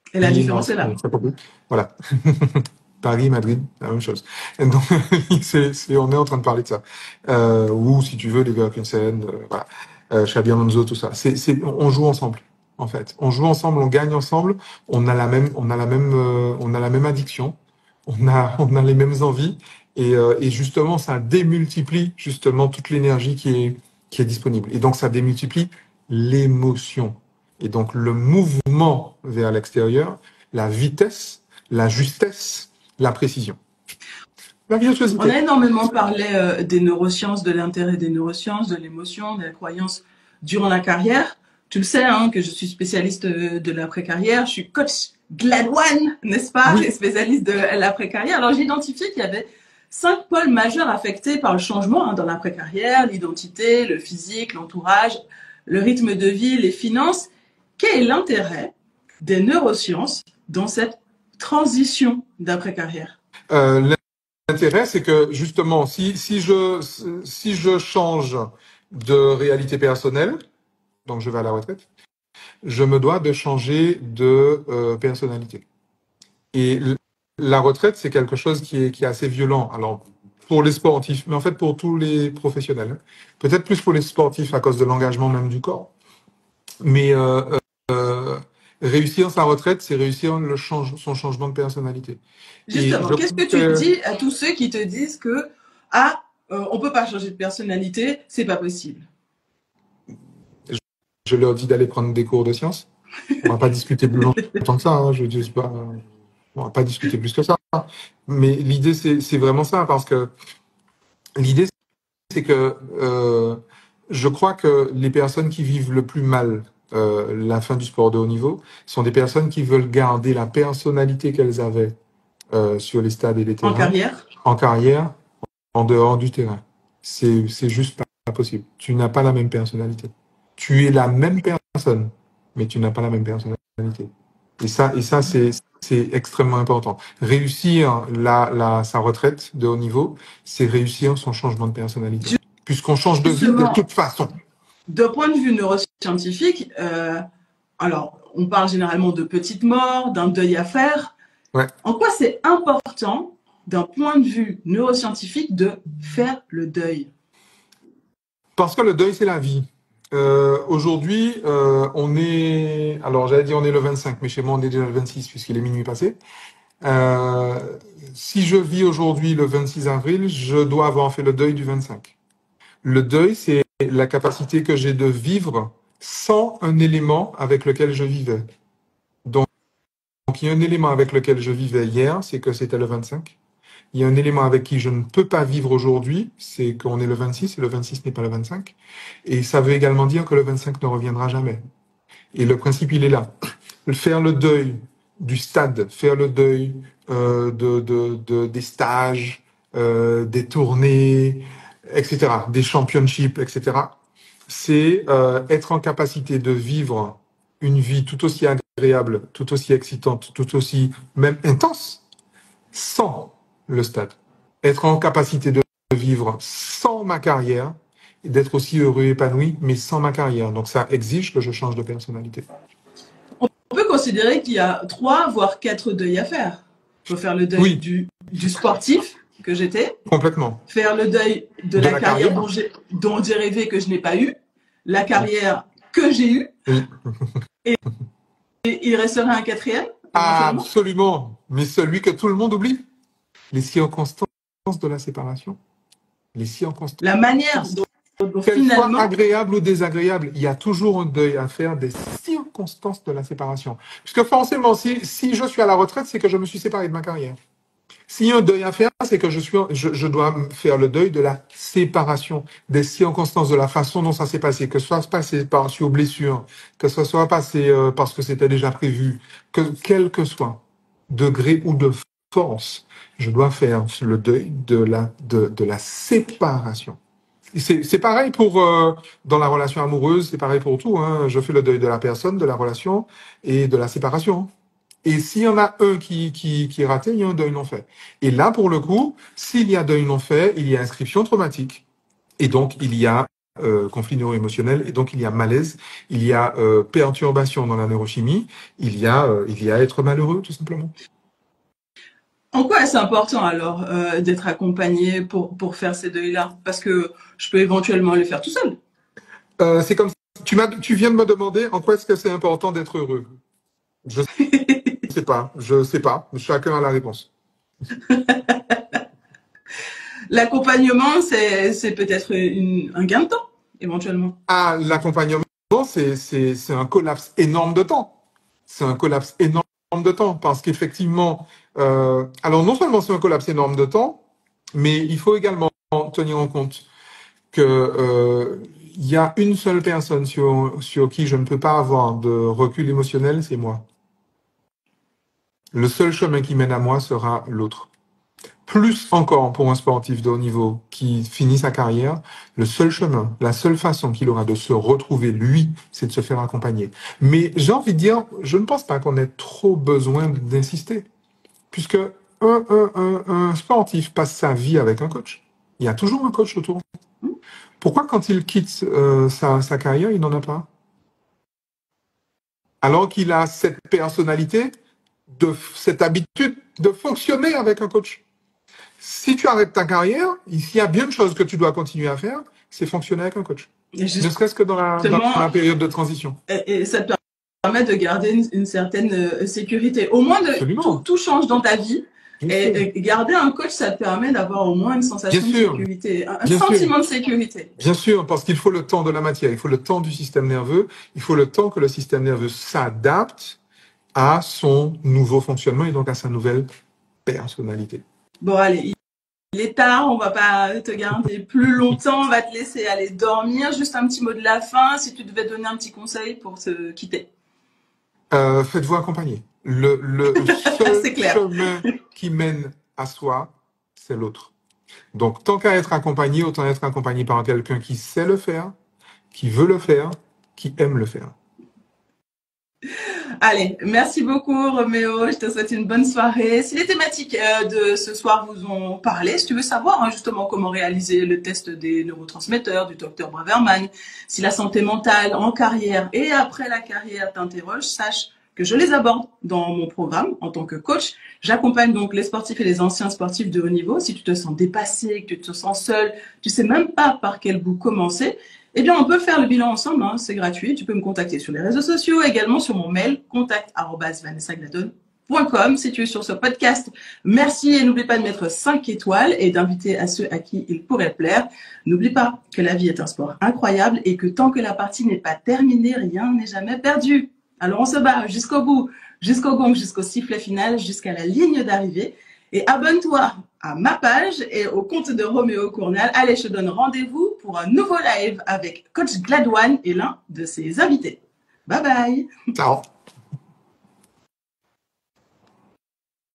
Et la Oui, différence non, est là. c'est pas beaucoup. Voilà. Paris, Madrid, la même chose. Et donc, c'est, c'est, on est en train de parler de ça. Euh, ou, si tu veux, les Leverkusen, euh, voilà. Euh, Xabi Alonso, tout ça. C'est, c'est, on joue ensemble, en fait. On joue ensemble, on gagne ensemble. On a la même, on a la même, euh, on a la même addiction. On a, on a les mêmes envies. Et, euh, et justement, ça démultiplie justement toute l'énergie qui est, qui est disponible. Et donc, ça démultiplie l'émotion. Et donc, le mouvement vers l'extérieur, la vitesse, la justesse, la précision. La virtuosité. On a énormément parlé euh, des neurosciences, de l'intérêt des neurosciences, de l'émotion, de la croyance durant la carrière. Tu le sais, hein, que je suis spécialiste de, de l'après-carrière. Je suis coach Gladwin, n'est-ce pas, Oui. et spécialiste de l'après-carrière. Alors, j'ai identifié qu'il y avait cinq pôles majeurs affectés par le changement hein, dans l'après-carrière: l'identité, le physique, l'entourage, le rythme de vie, les finances. Quel est l'intérêt des neurosciences dans cette transition d'après-carrière? Euh, L'intérêt, c'est que justement, si, si, je, si je change de réalité personnelle, donc je vais à la retraite, je me dois de changer de euh, personnalité. Et la retraite, c'est quelque chose qui est, qui est assez violent. Alors, pour les sportifs, mais en fait pour tous les professionnels. Peut-être plus pour les sportifs à cause de l'engagement même du corps. Mais euh, euh, réussir sa retraite, c'est réussir le change, son changement de personnalité. Justement, qu'est-ce que tu dis à tous ceux qui te disent que ah, euh, on peut pas changer de personnalité, c'est pas possible? Je, je leur dis d'aller prendre des cours de sciences. On va pas discuter plus longtemps que ça. Hein, je dis pas. On va pas discuter plus que ça. Mais l'idée, c'est, c'est vraiment ça, parce que l'idée, c'est que euh, je crois que les personnes qui vivent le plus mal euh, la fin du sport de haut niveau sont des personnes qui veulent garder la personnalité qu'elles avaient euh, sur les stades et les terrains. En carrière? En carrière, en dehors du terrain. C'est, c'est juste pas possible. Tu n'as pas la même personnalité. Tu es la même personne, mais tu n'as pas la même personnalité. Et ça, et ça, c'est, c'est extrêmement important. Réussir la, la, sa retraite de haut niveau, c'est réussir son changement de personnalité. Puisqu'on change de vie de toute façon. D'un point de vue neuroscientifique, euh, alors, on parle généralement de petites morts, d'un deuil à faire. Ouais. En quoi c'est important, d'un point de vue neuroscientifique, de faire le deuil? Parce que le deuil, c'est la vie. Euh, aujourd'hui, euh, on est... Alors, j'allais dire on est le vingt-cinq, mais chez moi, on est déjà le vingt-six, puisqu'il est minuit passé. Euh, si je vis aujourd'hui le vingt-six avril, je dois avoir fait le deuil du vingt-cinq. Le deuil, c'est la capacité que j'ai de vivre sans un élément avec lequel je vivais. Donc, donc, il y a un élément avec lequel je vivais hier, c'est que c'était le vingt-cinq. Il y a un élément avec qui je ne peux pas vivre aujourd'hui, c'est qu'on est le vingt-six et le vingt-six n'est pas le vingt-cinq. Et ça veut également dire que le vingt-cinq ne reviendra jamais. Et le principe, il est là. Faire le deuil du stade, faire le deuil euh, de, de, de, des stages, euh, des tournées, et cetera, des championships, et cetera. C'est euh, être en capacité de vivre une vie tout aussi agréable, tout aussi excitante, tout aussi même intense, sans le stade. Être en capacité de vivre sans ma carrière et d'être aussi heureux et épanoui, mais sans ma carrière. Donc ça exige que je change de personnalité. On peut considérer qu'il y a trois, voire quatre deuils à faire. Il faut faire le deuil oui. du, du sportif que j'étais. Complètement. Faire le deuil de, de la, la carrière, carrière. Dont, j'ai, dont j'ai rêvé que je n'ai pas eu. La carrière que j'ai eue. Oui. Et, et il resterait un quatrième? Ah, absolument. Mais celui que tout le monde oublie. Les circonstances de la séparation. Les circonstances. La manière dont, dont Qu'elle finalement... soit agréable ou désagréable, il y a toujours un deuil à faire des circonstances de la séparation. Puisque forcément, si, si je suis à la retraite, c'est que je me suis séparé de ma carrière. S'il y a un deuil à faire, c'est que je, suis, je, je dois faire le deuil de la séparation, des circonstances, de la façon dont ça s'est passé, que ce soit passé par sur blessure, que ce soit passé euh, parce que c'était déjà prévu, que quel que soit degré ou de force, je dois faire le deuil de la, de, de la séparation. C'est, c'est pareil pour euh, dans la relation amoureuse, c'est pareil pour tout. Hein. Je fais le deuil de la personne, de la relation et de la séparation. Et s'il y en a un qui, qui, qui est raté, il y a un deuil non fait. Et là, pour le coup, s'il y a deuil non fait, il y a inscription traumatique. Et donc, il y a euh, conflit neuro-émotionnel et donc il y a malaise, il y a euh, perturbation dans la neurochimie, il y a, euh, il y a être malheureux tout simplement. En quoi est-ce important alors euh, d'être accompagné pour, pour faire ces deuils-là? Parce que je peux éventuellement les faire tout seul. Euh, c'est comme tu, m'as, tu viens de me demander en quoi est-ce que c'est important d'être heureux. Je sais pas, je sais pas, chacun a la réponse. L'accompagnement, c'est, c'est peut-être une, un gain de temps, éventuellement. Ah, l'accompagnement, c'est, c'est, c'est un collapse énorme de temps. C'est un collapse énorme de temps parce qu'effectivement, euh, alors non seulement c'est un collapse énorme de temps, mais il faut également tenir en compte que euh, il y a une seule personne sur, sur qui je ne peux pas avoir de recul émotionnel, c'est moi. Le seul chemin qui mène à moi sera l'autre. Plus encore pour un sportif de haut niveau qui finit sa carrière, le seul chemin, la seule façon qu'il aura de se retrouver, lui, c'est de se faire accompagner. Mais j'ai envie de dire, je ne pense pas qu'on ait trop besoin d'insister, puisque un, un, un, un sportif passe sa vie avec un coach. Il y a toujours un coach autour. Pourquoi quand il quitte euh, sa, sa carrière, il n'en a pas? Alors qu'il a cette personnalité, de, cette habitude de fonctionner avec un coach. Si tu arrêtes ta carrière, il y a bien une chose que tu dois continuer à faire, c'est fonctionner avec un coach. Ne serait-ce que dans la, dans la période de transition. Et, et ça te permet de garder une, une certaine euh, sécurité. Au moins, de, tout, tout change dans ta vie. Et, et garder un coach, ça te permet d'avoir au moins une sensation bien de sûr. sécurité, un, un sentiment sûr. de sécurité. Bien sûr, parce qu'il faut le temps de la matière, il faut le temps du système nerveux, il faut le temps que le système nerveux s'adapte à son nouveau fonctionnement et donc à sa nouvelle personnalité. Bon, allez, il est tard, on va pas te garder plus longtemps, on va te laisser aller dormir. Juste un petit mot de la fin, si tu devais donner un petit conseil pour se quitter. Euh, faites-vous accompagner. Le, le seul chemin qui mène à soi, c'est l'autre. Donc, tant qu'à être accompagné, autant être accompagné par quelqu'un qui sait le faire, qui veut le faire, qui aime le faire. Allez, merci beaucoup Roméo, je te souhaite une bonne soirée. Si les thématiques euh, de ce soir vous ont parlé, si tu veux savoir hein, justement comment réaliser le test des neurotransmetteurs du docteur Braverman, si la santé mentale en carrière et après la carrière t'interroge, sache que je les aborde dans mon programme en tant que coach. J'accompagne donc les sportifs et les anciens sportifs de haut niveau. Si tu te sens dépassé, que tu te sens seul, tu sais même pas par quel bout commencer, eh bien, on peut faire le bilan ensemble, hein, c'est gratuit. Tu peux me contacter sur les réseaux sociaux, également sur mon mail, contact arobase vanessa gladone point com. Si tu es sur ce podcast, merci et n'oublie pas de mettre cinq étoiles et d'inviter à ceux à qui il pourrait plaire. N'oublie pas que la vie est un sport incroyable et que tant que la partie n'est pas terminée, rien n'est jamais perdu. Alors, on se bat jusqu'au bout, jusqu'au gong, jusqu'au sifflet final, jusqu'à la ligne d'arrivée. Et abonne-toi à ma page et au compte de Roméo Cournal. Allez, je te donne rendez-vous pour un nouveau live avec Coach Gladouane et l'un de ses invités. Bye bye. Ciao.